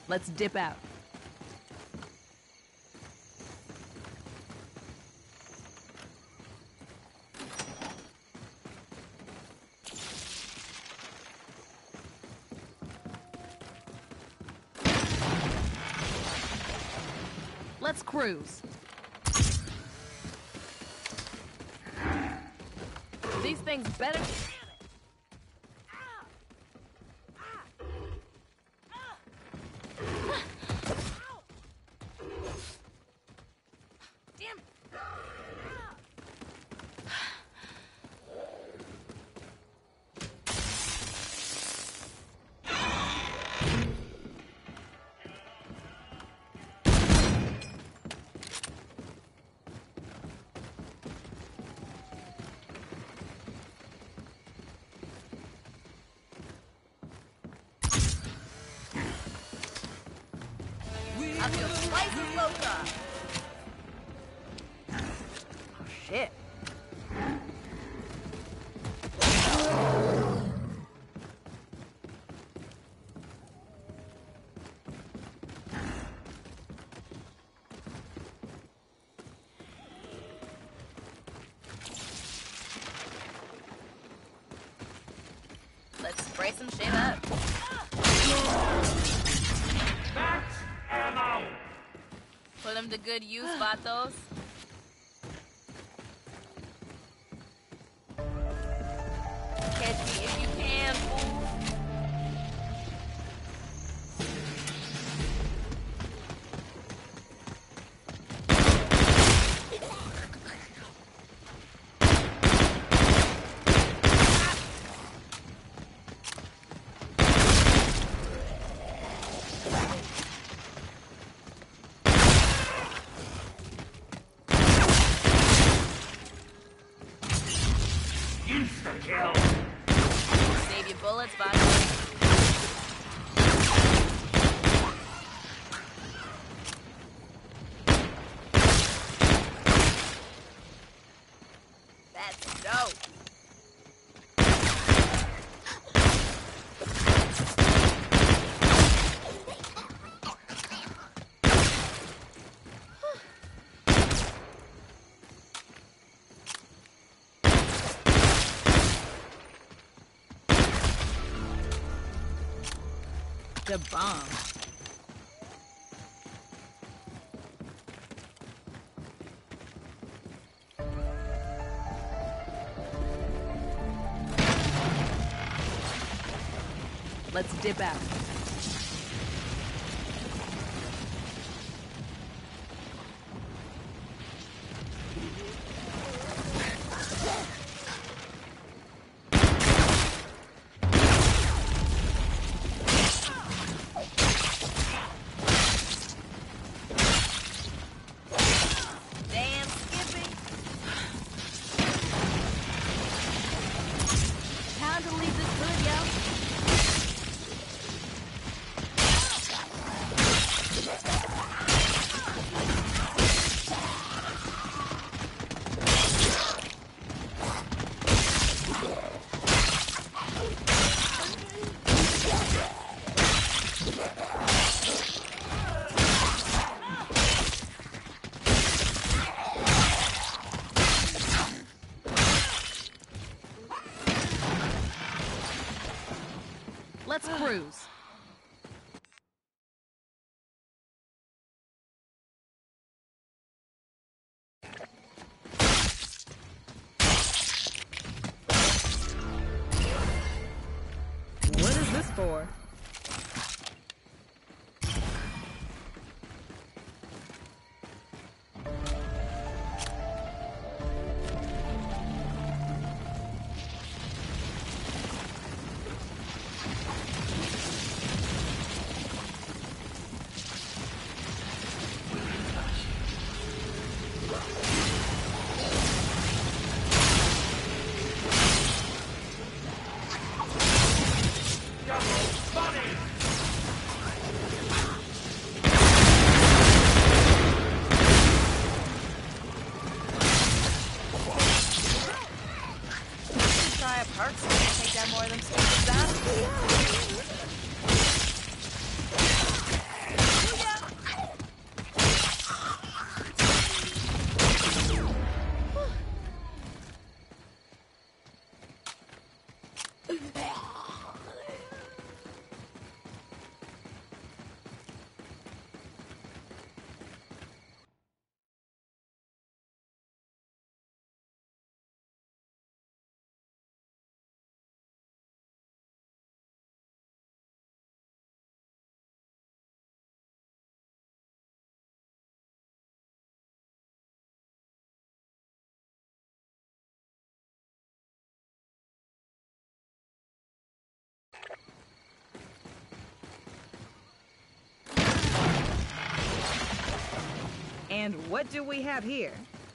[SPEAKER 1] Let's dip out. Let's cruise. These things better...
[SPEAKER 3] I feel twice as low cost.
[SPEAKER 1] Oh, shit.
[SPEAKER 3] Let's spray some shit up.
[SPEAKER 8] That's ammo!
[SPEAKER 3] Put them to good use, vatos. Catch me if you can, fool.
[SPEAKER 8] Insta-kill!
[SPEAKER 3] Save your bullets, vatos. That's dope.
[SPEAKER 1] The bomb. Let's dip out.
[SPEAKER 3] Damn, Skippy.
[SPEAKER 1] Time to leave this hood, yo. Let's cruise. What is this for? And what do we have here?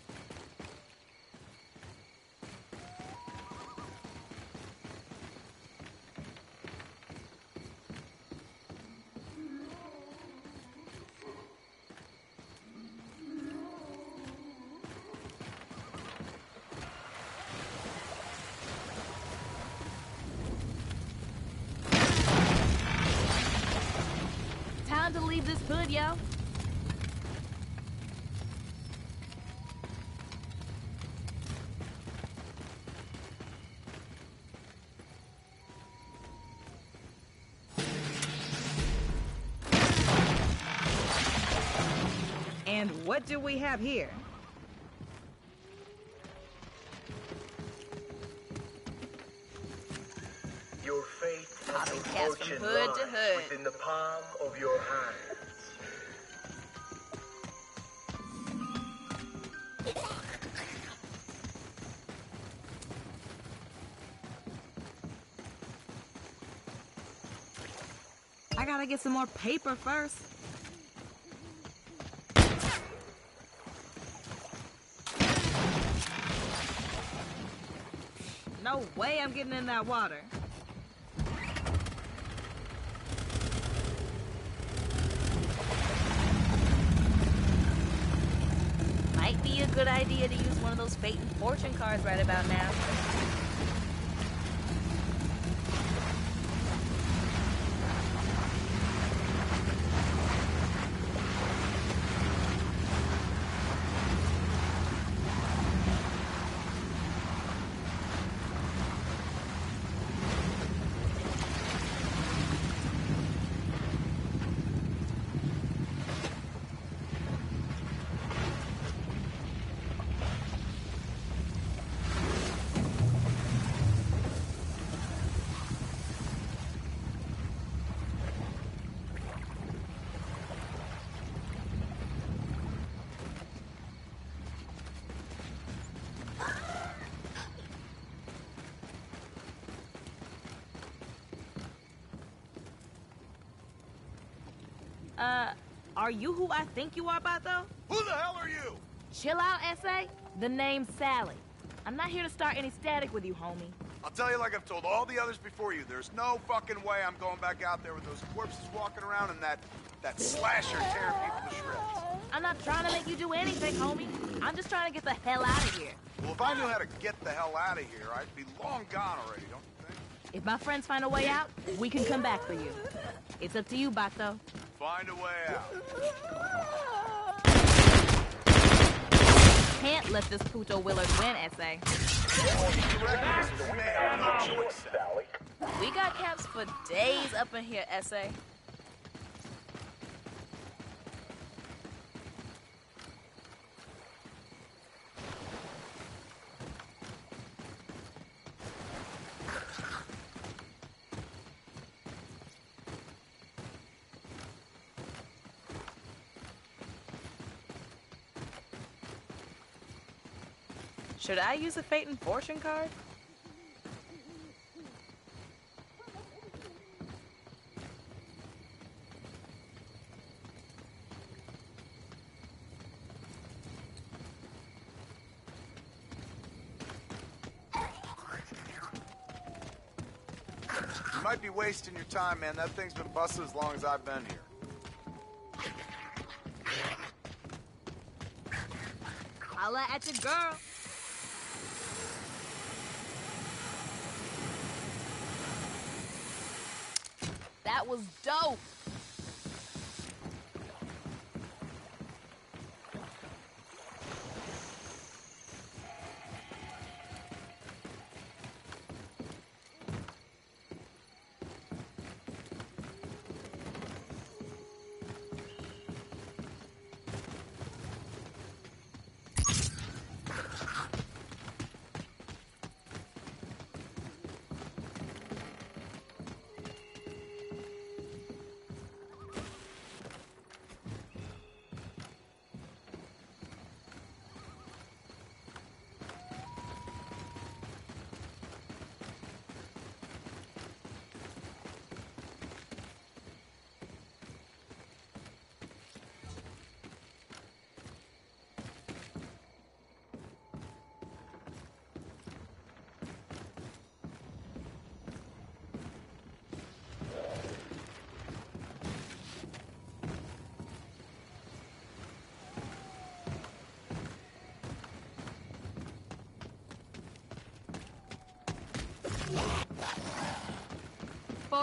[SPEAKER 3] Time to leave this hood, yo.
[SPEAKER 1] And what do we have here?
[SPEAKER 11] Your fate and
[SPEAKER 3] Popping
[SPEAKER 11] your
[SPEAKER 3] cats from
[SPEAKER 11] fortune
[SPEAKER 3] hood to
[SPEAKER 11] lies
[SPEAKER 3] hood.
[SPEAKER 11] within the palm of your hand.
[SPEAKER 1] I gotta get some more paper first. No way I'm getting in that water.
[SPEAKER 3] Might be a good idea to use one of those fate and fortune cards right about now.
[SPEAKER 1] Uh, are you who I think you are, Bato?
[SPEAKER 5] Who the hell are you?
[SPEAKER 3] Chill out, S A. The name's Sally. I'm not here to start any static with you, homie.
[SPEAKER 5] I'll tell you like I've told all the others before you, there's no fucking way I'm going back out there with those corpses walking around and that, that slasher tearing people to shreds.
[SPEAKER 3] I'm not trying to make you do anything, homie. I'm just trying to get the hell out of here.
[SPEAKER 5] Well, if I knew how to get the hell out of here, I'd be long gone already, don't you think?
[SPEAKER 3] If my friends find a way out, we can come back for you. It's up to you, Bato.
[SPEAKER 5] Find a way out.
[SPEAKER 3] Can't let this Puto Willard win, S A. We got camps for days up in here, S A.
[SPEAKER 1] Should I use a fate and fortune card?
[SPEAKER 5] You might be wasting your time, man. That thing's been busted as long as I've been here.
[SPEAKER 3] Holla at your girl. That was dope.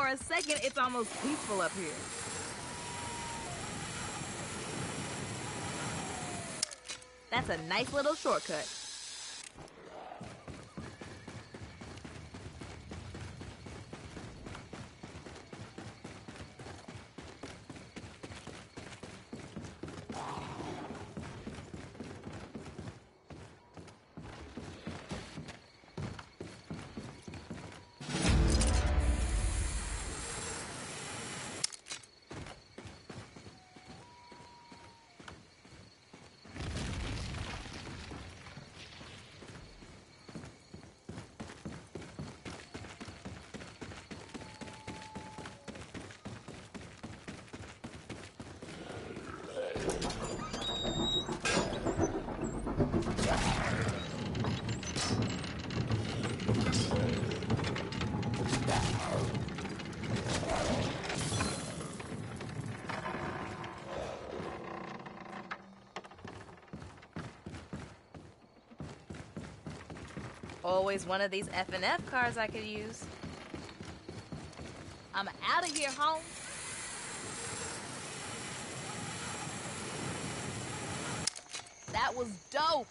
[SPEAKER 1] a second, it's almost peaceful up here. That's a nice little shortcut. Always one of these F and F cars I could use. I'm out of here, home. That was dope.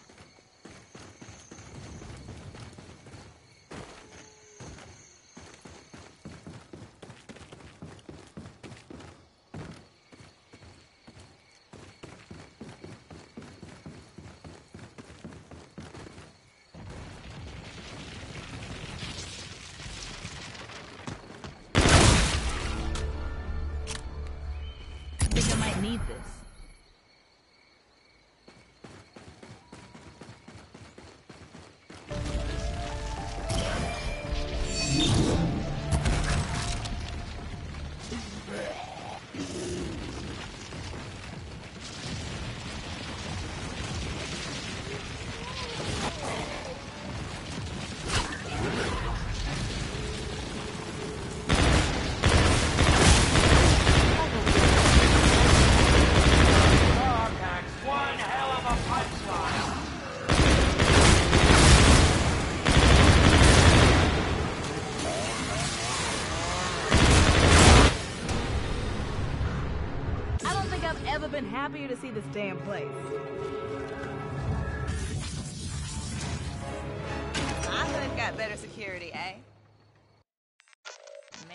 [SPEAKER 1] I think I might need this.
[SPEAKER 8] One hell of a punchline.
[SPEAKER 1] I don't think I've ever been happier to see this damn place. I could have got better security, eh? Me?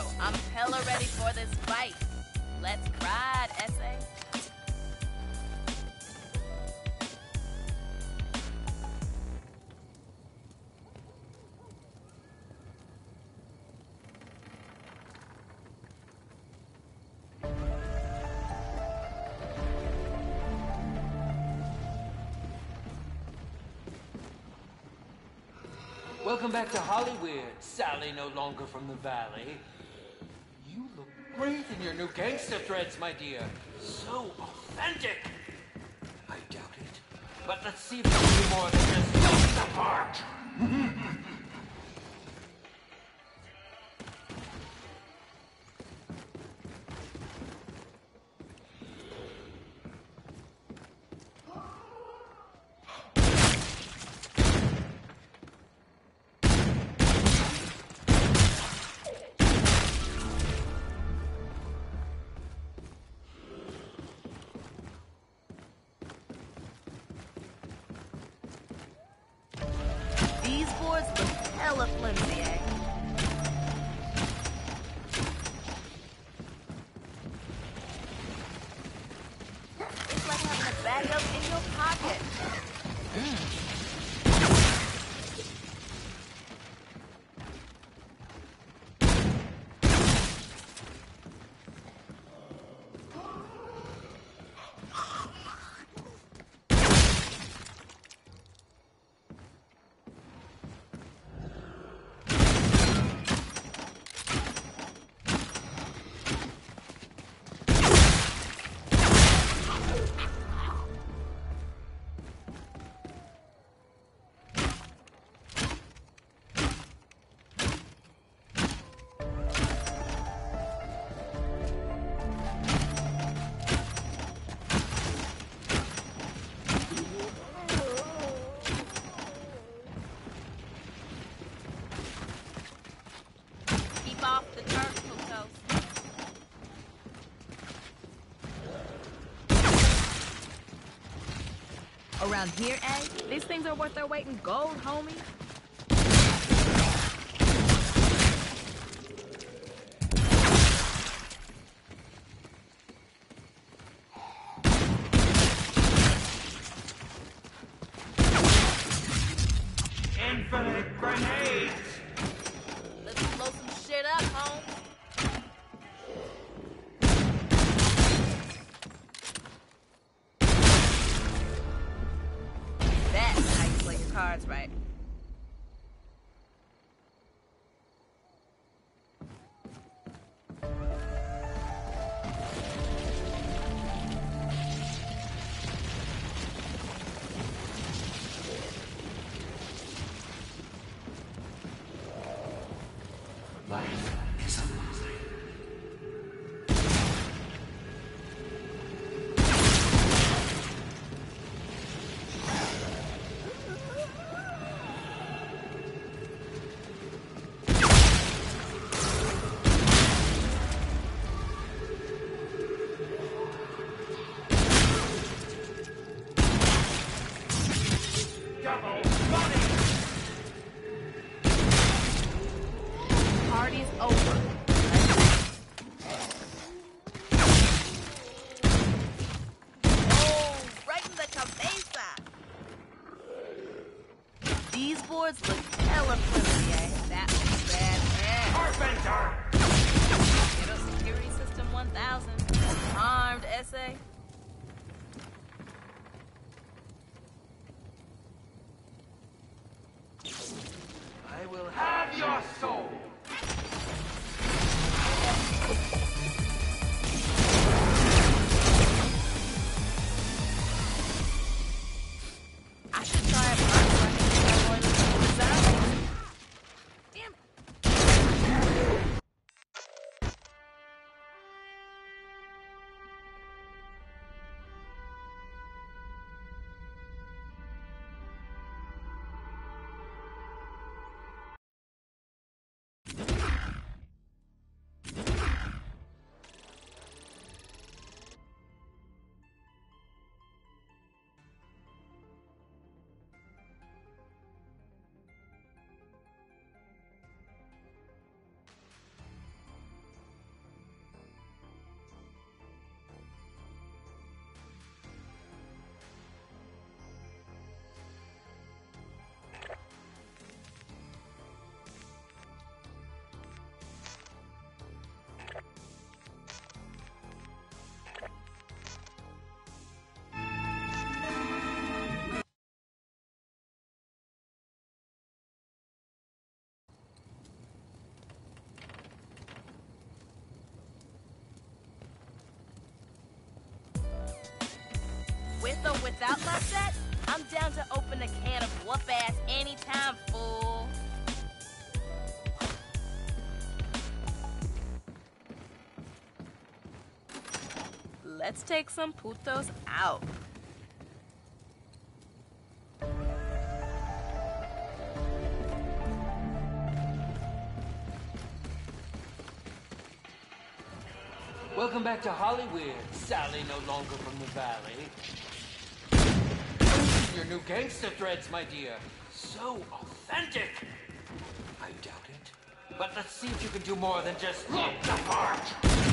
[SPEAKER 3] I'm hella ready for this fight. Let's ride, S A.
[SPEAKER 7] Welcome back to Hollywood, Sally no longer from the valley. You look great in your new gangster threads, my dear. So authentic. I doubt it. But let's see if you can do more than just look the part.
[SPEAKER 3] These boards look hella flimsy, eh? It's like having a backup in your pocket. Mm. Off the dark hotels.
[SPEAKER 1] Around here, eh? These things are worth their weight in gold, homie.
[SPEAKER 8] Infinite grenades!
[SPEAKER 3] Let's blow some shit up, home. That's how you play your cards right.
[SPEAKER 8] Life is a lie. Double money!
[SPEAKER 3] Party's over. Oh, right in the cabeza. These boards look hella flimsy, eh? That was bad ass.
[SPEAKER 8] Carpenter!
[SPEAKER 3] Ghetto Security System one thousand. Armed, S A.
[SPEAKER 8] I will have your soul!
[SPEAKER 3] I should try a party running design. Damn. whoop ass anytime, fool. Let's take some putos out.
[SPEAKER 7] Welcome back to Hollywood, Sally no longer from the valley. Your new gangster threads, my dear. So authentic. I doubt it. But let's see if you can do more than just look the part.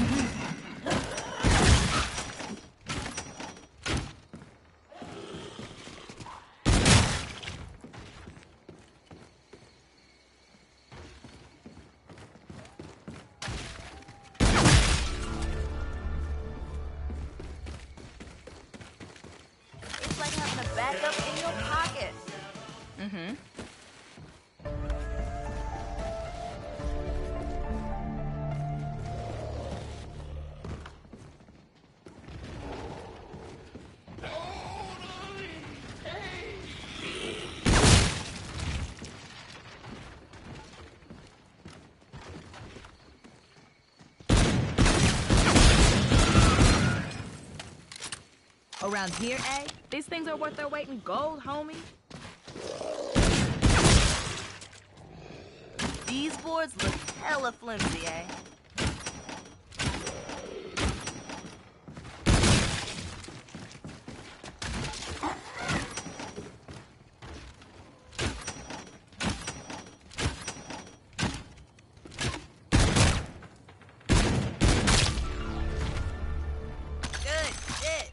[SPEAKER 3] It's like having a backup in your pocket.
[SPEAKER 1] Mm-hmm. Around here, eh? These things are worth their weight in gold, homie.
[SPEAKER 3] These boards look hella flimsy, eh? Good shit.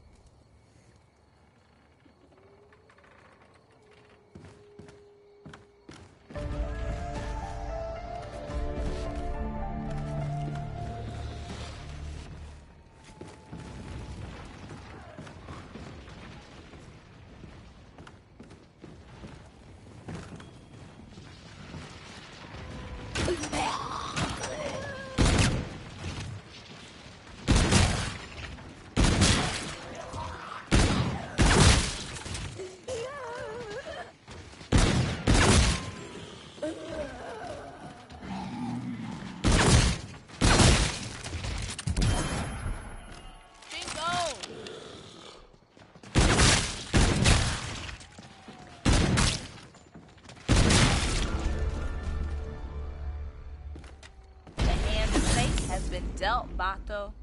[SPEAKER 3] Been dealt, Bato.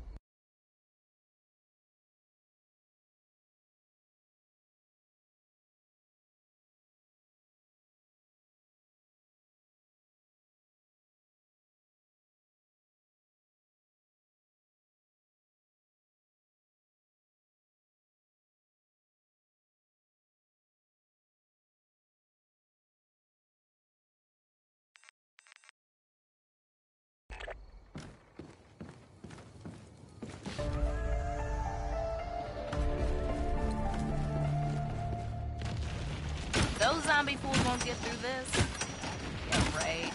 [SPEAKER 3] Those zombie fools won't get through this. Yeah, right.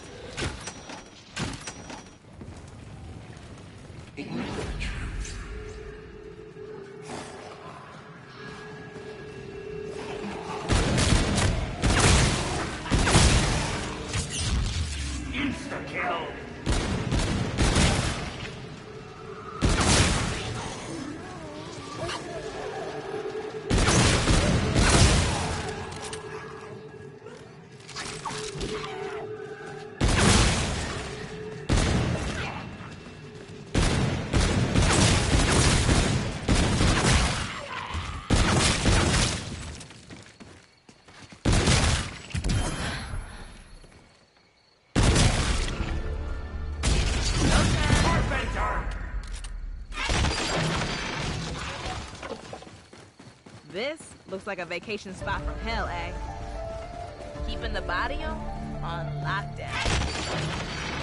[SPEAKER 11] Ignore the truth.
[SPEAKER 8] Insta-kill!
[SPEAKER 1] This looks like a vacation spot from hell, eh?
[SPEAKER 3] Keeping the body on, on lockdown.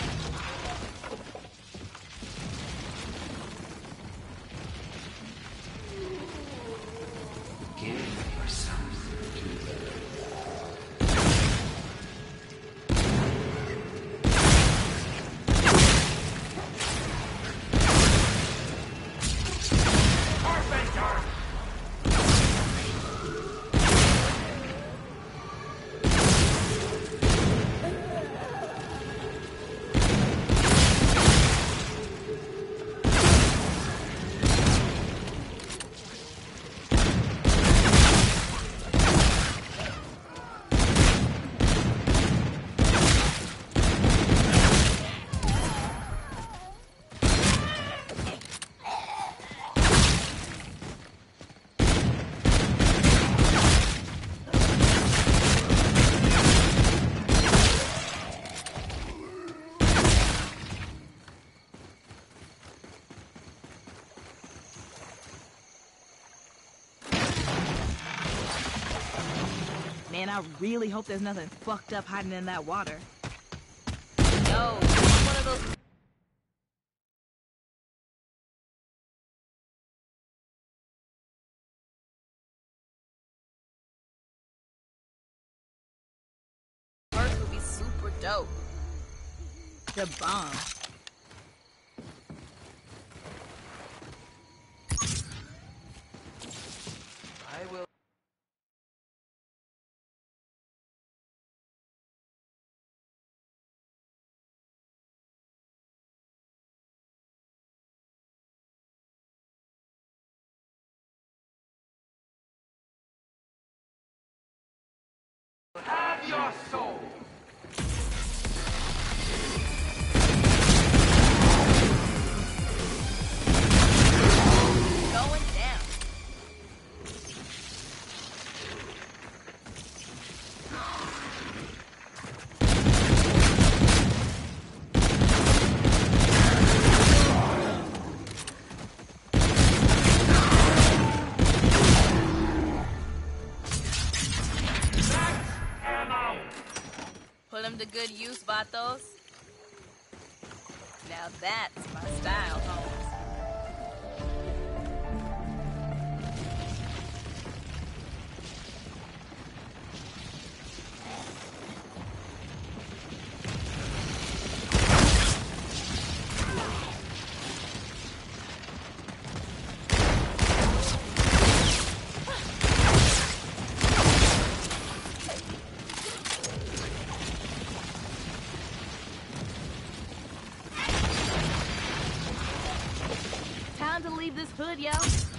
[SPEAKER 11] Give yourself to
[SPEAKER 1] I really hope there's nothing fucked up hiding in that water.
[SPEAKER 3] No, it's one of those. First would be super dope.
[SPEAKER 1] The bomb.
[SPEAKER 7] I will.
[SPEAKER 8] Have your soul!
[SPEAKER 3] Going down. Put him to good use, Vatos. Now that's my style, Holmes.
[SPEAKER 1] Time to leave this hood, yo.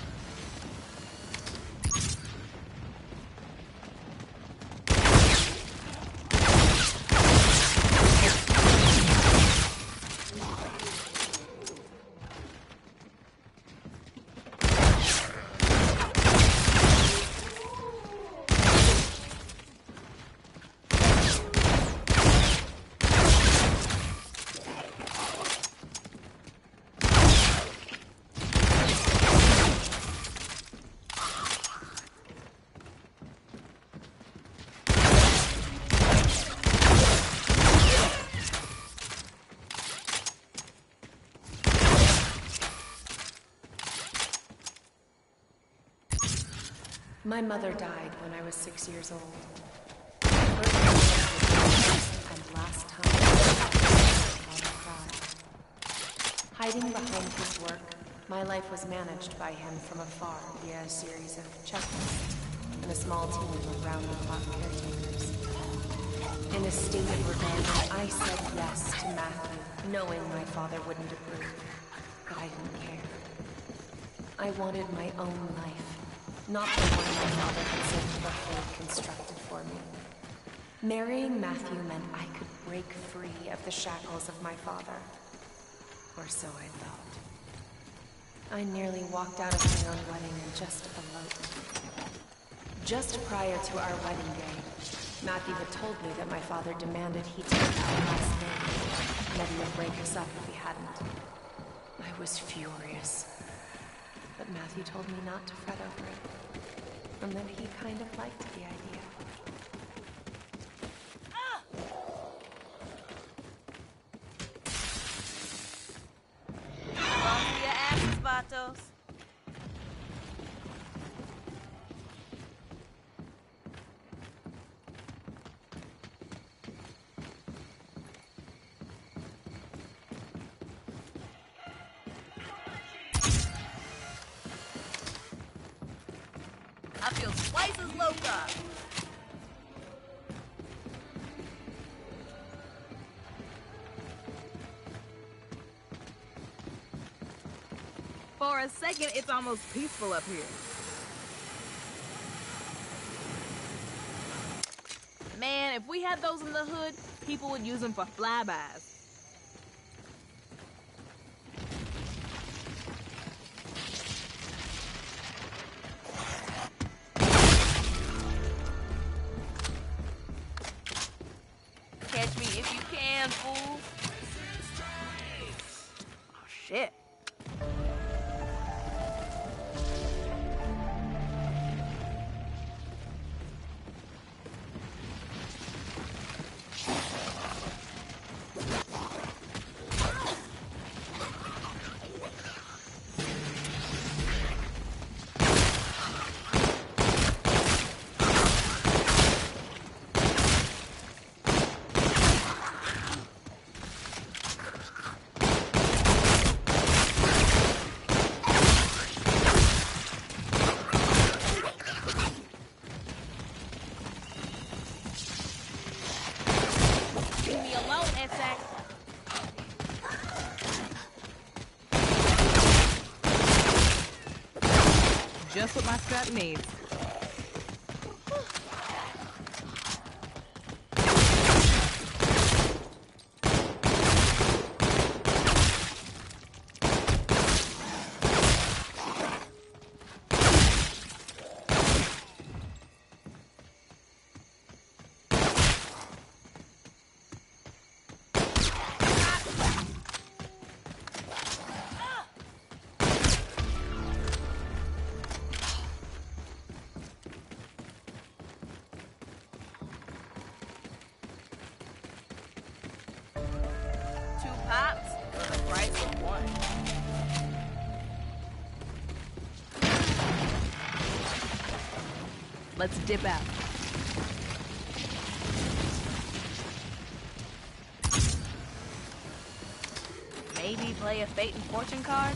[SPEAKER 10] My mother died when I was six years old. First and last time I cried. Hiding behind his work, my life was managed by him from afar via a series of checklists and a small team of round-the-clock caretakers. In a state of rebellion, I said yes to Matthew, knowing my father wouldn't approve, but I didn't care. I wanted my own life. Not the one my father had so carefully constructed for me. Marrying Matthew meant I could break free of the shackles of my father. Or so I thought. I nearly walked out of my own wedding and just eloped. Just prior to our wedding day, Matthew had told me that my father demanded he take our last name, and that he would break us up if he hadn't. I was furious. But Matthew told me not to fret over it, and that he kind of liked the idea.
[SPEAKER 3] Belong to your asses, Vatos. I feel twice as loca.
[SPEAKER 1] For a second, it's almost peaceful up here. Man, if we had those in the hood, people would use them for flybys.
[SPEAKER 3] Catch me if you can, fool.
[SPEAKER 1] Oh, shit. Just what my strap needs.
[SPEAKER 3] Pops for the price of one.
[SPEAKER 1] Let's dip out.
[SPEAKER 3] Maybe play a fate and fortune card?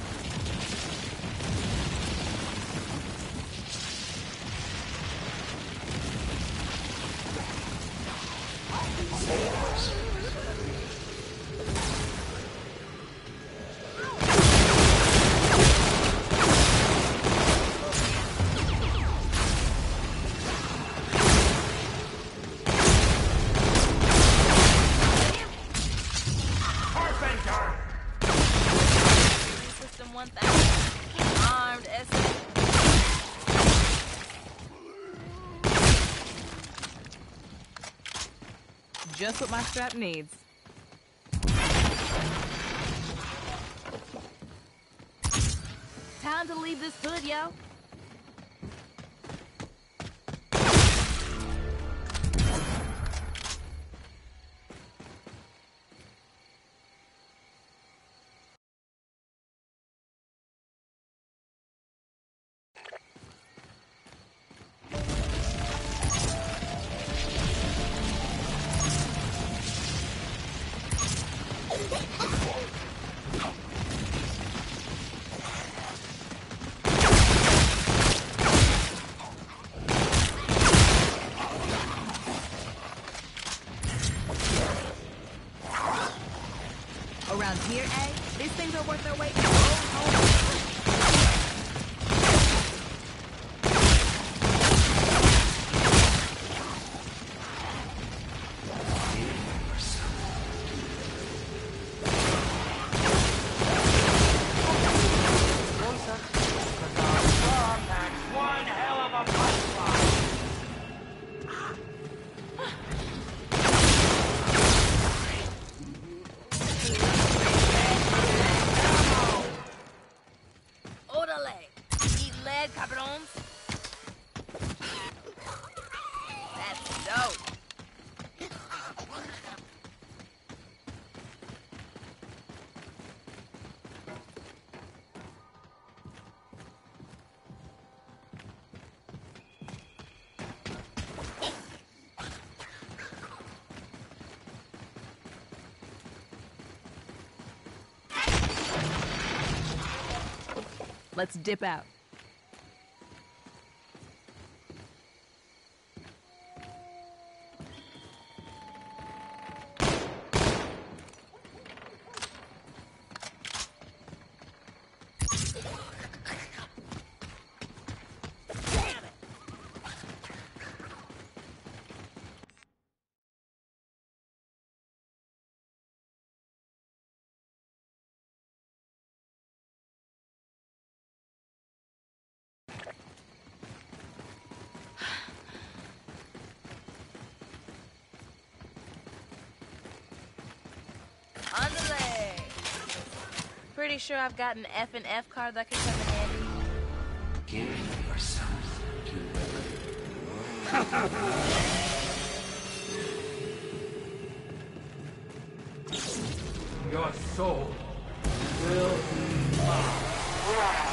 [SPEAKER 1] Just what my strap needs.
[SPEAKER 3] Time to leave this hood, yo.
[SPEAKER 1] Around here, eh? These things are worth their weight in gold.
[SPEAKER 8] One hell of a punchline.
[SPEAKER 3] Orderly. Eat lead, cabrons. That's dope.
[SPEAKER 1] Let's dip out.
[SPEAKER 3] Underlay. Pretty sure I've got an F and F card that could come in handy.
[SPEAKER 11] Give yourself to
[SPEAKER 7] Your soul will be mine.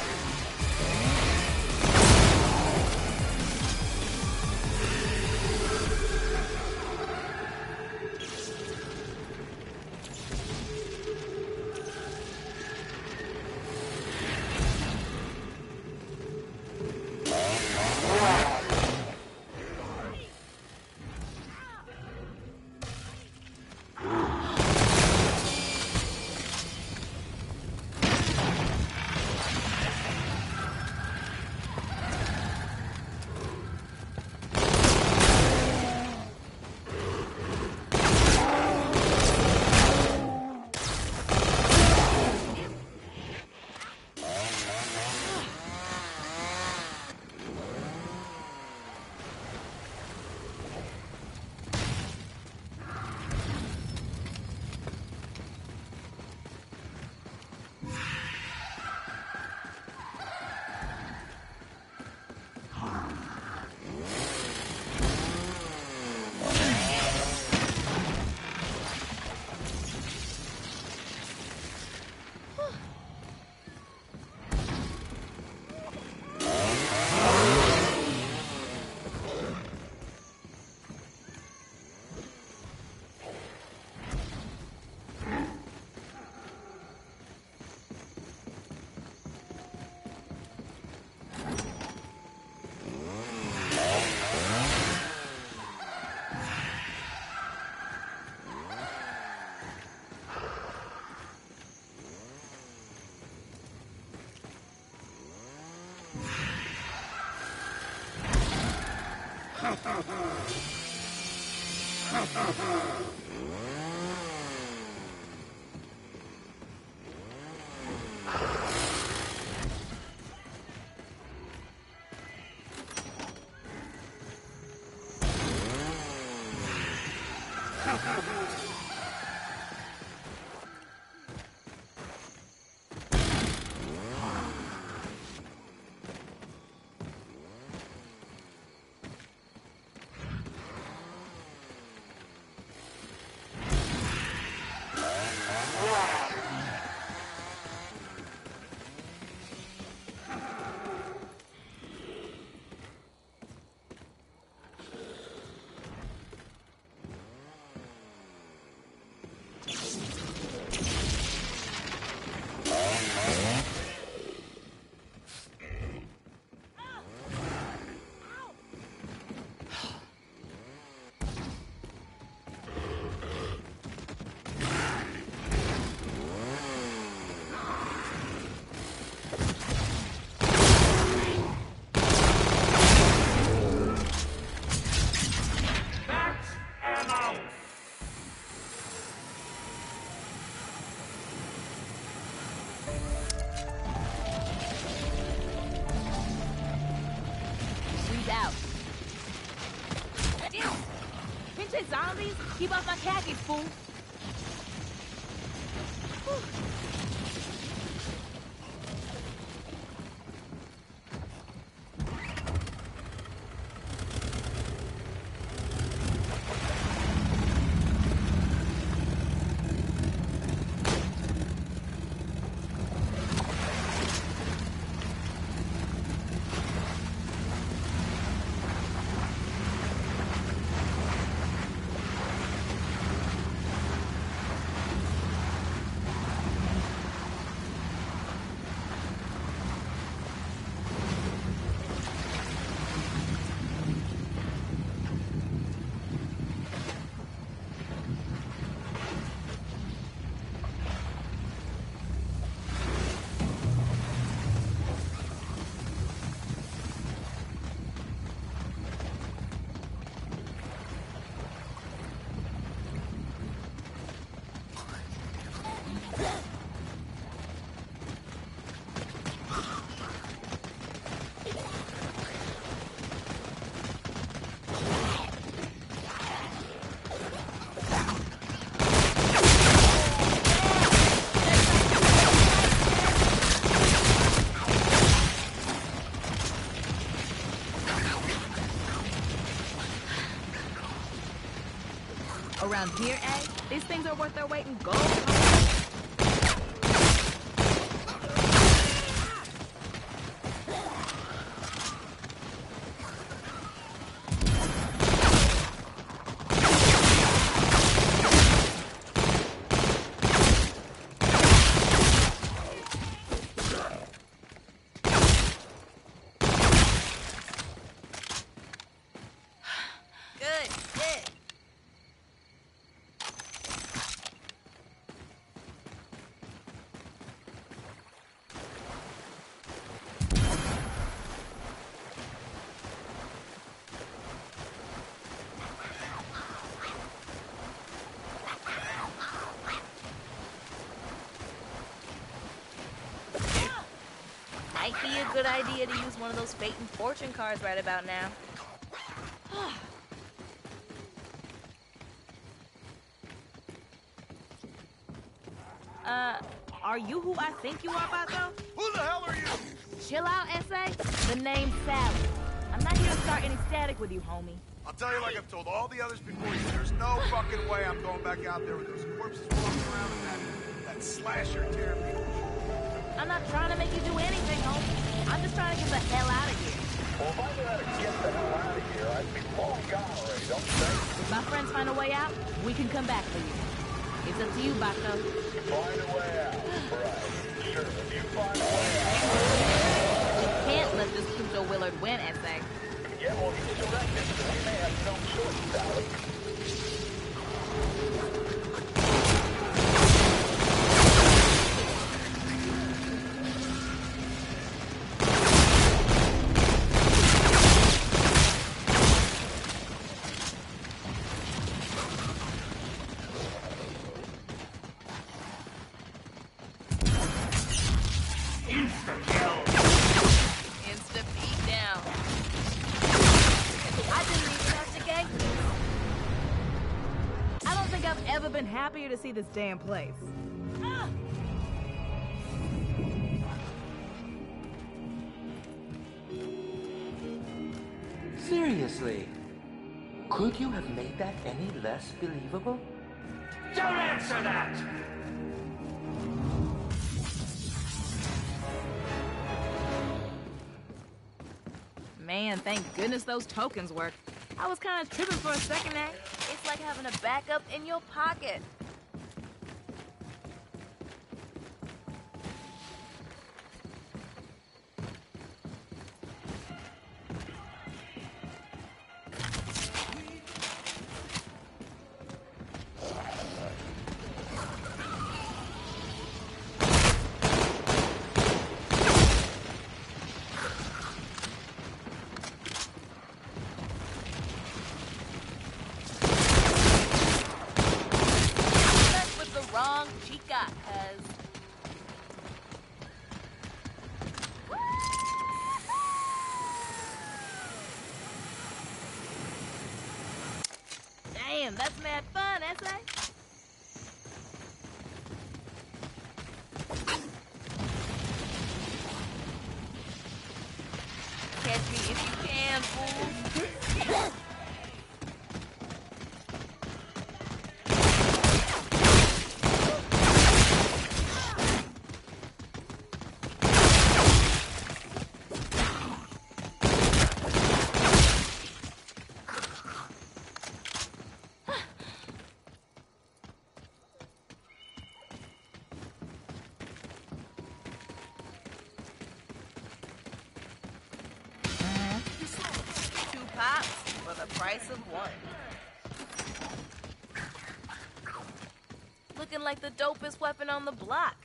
[SPEAKER 1] Keep off my khakis, fool. Around here, eh? These things are worth their weight in gold. Might be a good idea to use one of those fate and fortune cards right about now. uh, are you who I think you are, Bato?
[SPEAKER 5] Who the hell are you?
[SPEAKER 1] Chill out, S A. The name's Sally. I'm not here to start any static with you, homie.
[SPEAKER 5] I'll tell you like I've told all the others before you, there's no fucking way I'm going back out there with those corpses walking around and that, that slasher tearing people.
[SPEAKER 1] I'm not trying to make you do anything, homie. I'm just trying to get the hell out of here.
[SPEAKER 12] Well, if I knew how to get the hell out of here, I'd be long gone already, don't you think?
[SPEAKER 1] If my friends find a way out, we can come back for you. It's up to you, Bato.
[SPEAKER 12] Find a way out, right. Sure, if you find a way out...
[SPEAKER 1] You can't let this Pluto Willard win, S A.
[SPEAKER 12] Yeah, well, he's directed, so we may have no choice, Sally.
[SPEAKER 8] Insta-kill.
[SPEAKER 3] Insta-beat down. I didn't even have to gank this.
[SPEAKER 1] I don't think I've ever been happier to see this damn place. Ah.
[SPEAKER 7] Seriously, could you have made that any less believable?
[SPEAKER 8] Don't answer that!
[SPEAKER 1] Man, thank goodness those tokens work. I was kind of tripping for a second there.
[SPEAKER 3] It's like having a backup in your pocket. Wrong chica, cuz. Damn, that's mad fun, S A. Catch me if you can, fool. Pops for the price of one. Looking like the dopest weapon on the block.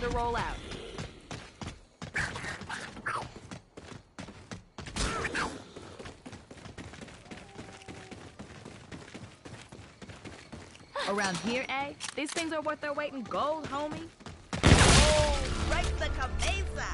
[SPEAKER 1] to roll out. Around here, eh? These things are worth their weight in gold, homie.
[SPEAKER 3] Oh, right the cabeza.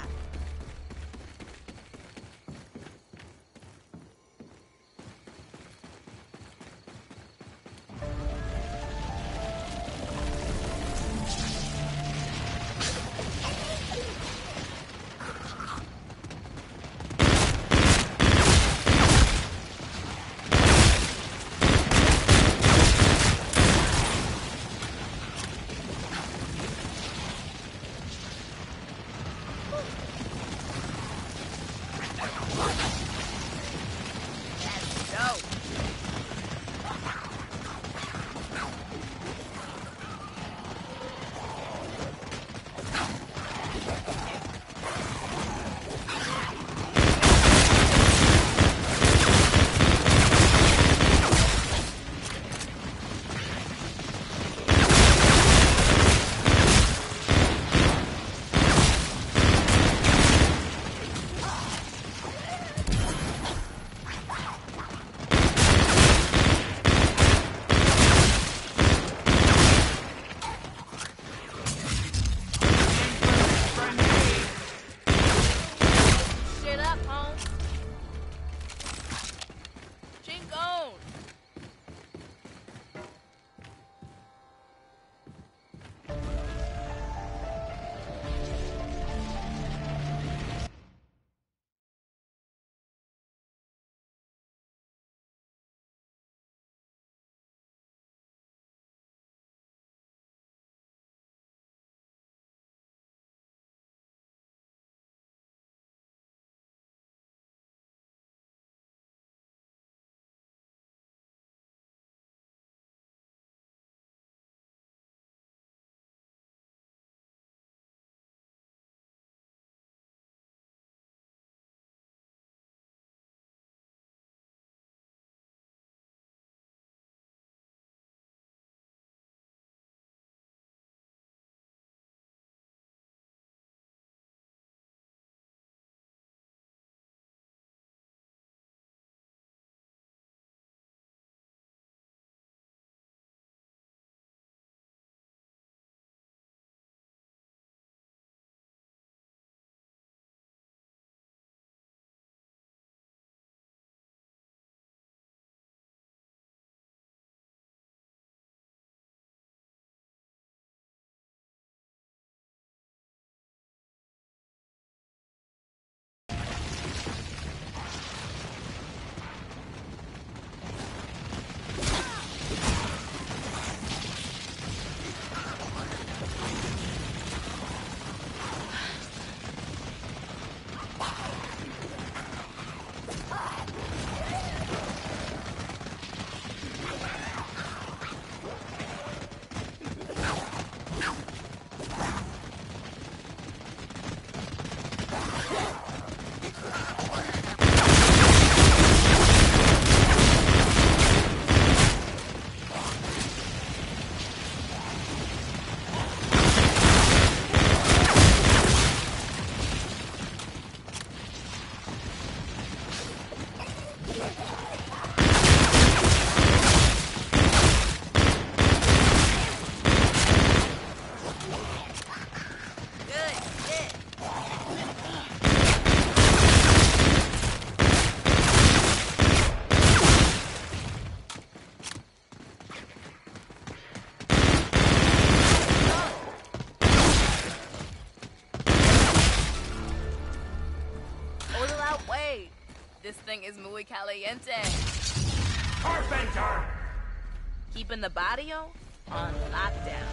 [SPEAKER 3] This thing is muy caliente.
[SPEAKER 8] Carpenter!
[SPEAKER 3] Keeping the barrio on lockdown.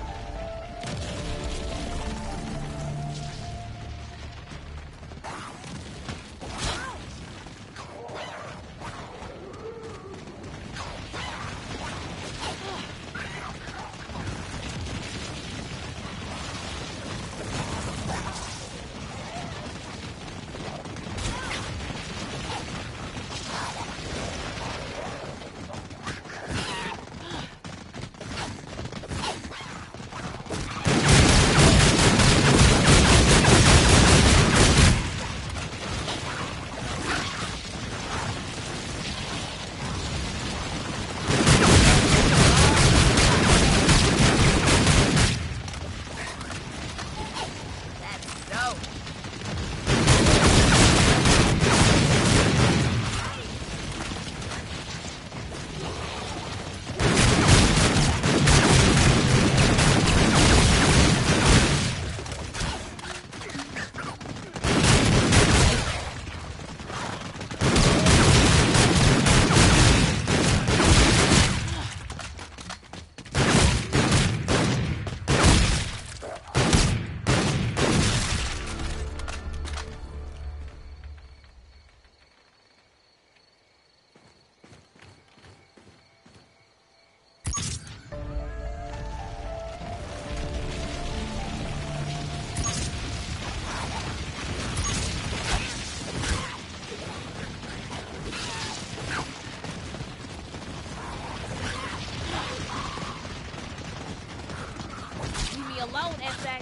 [SPEAKER 3] say?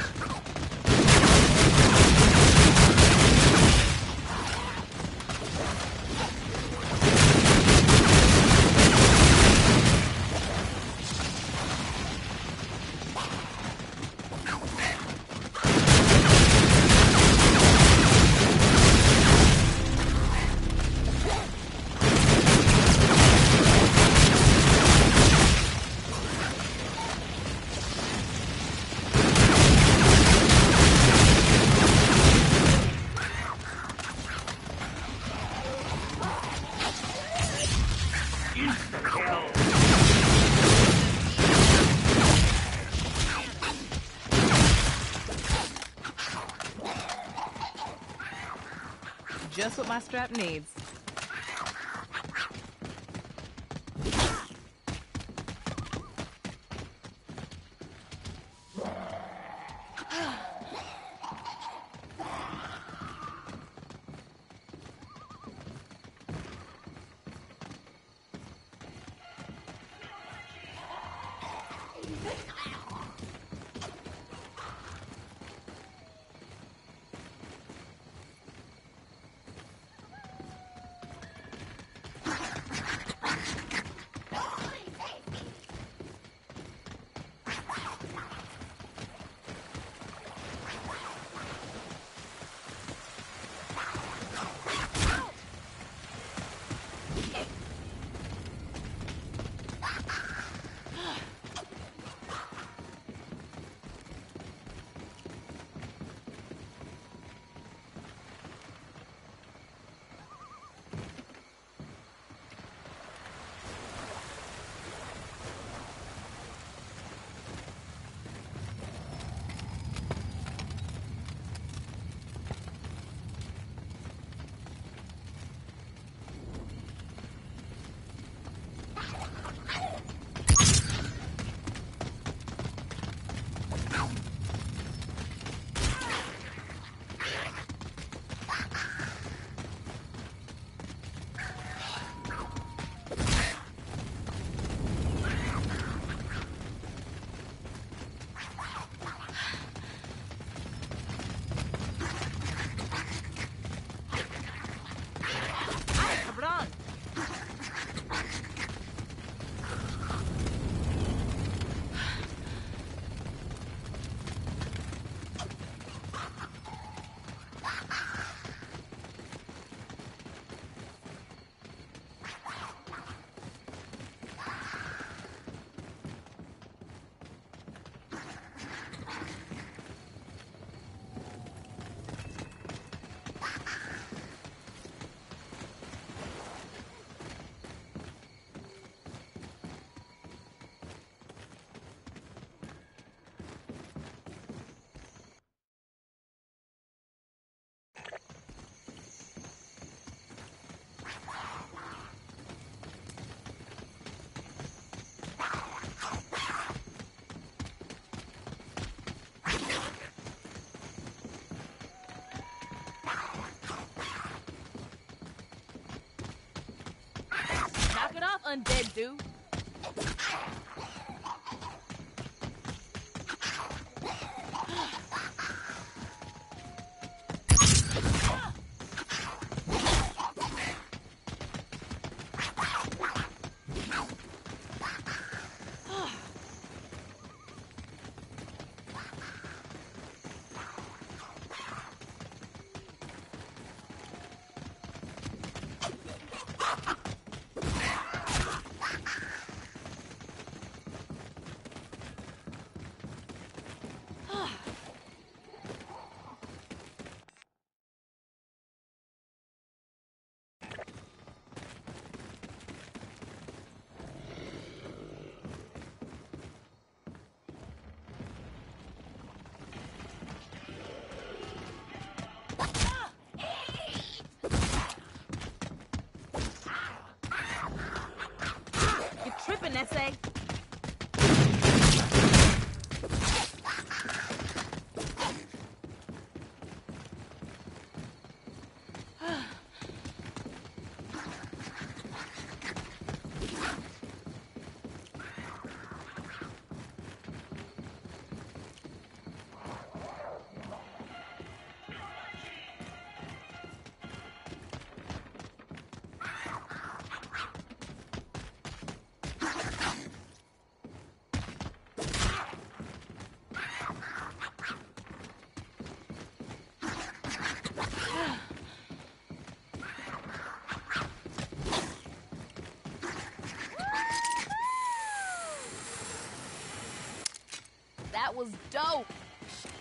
[SPEAKER 1] Just what my strap needs.
[SPEAKER 3] Undead dude. Tripping, S A.
[SPEAKER 1] was dope.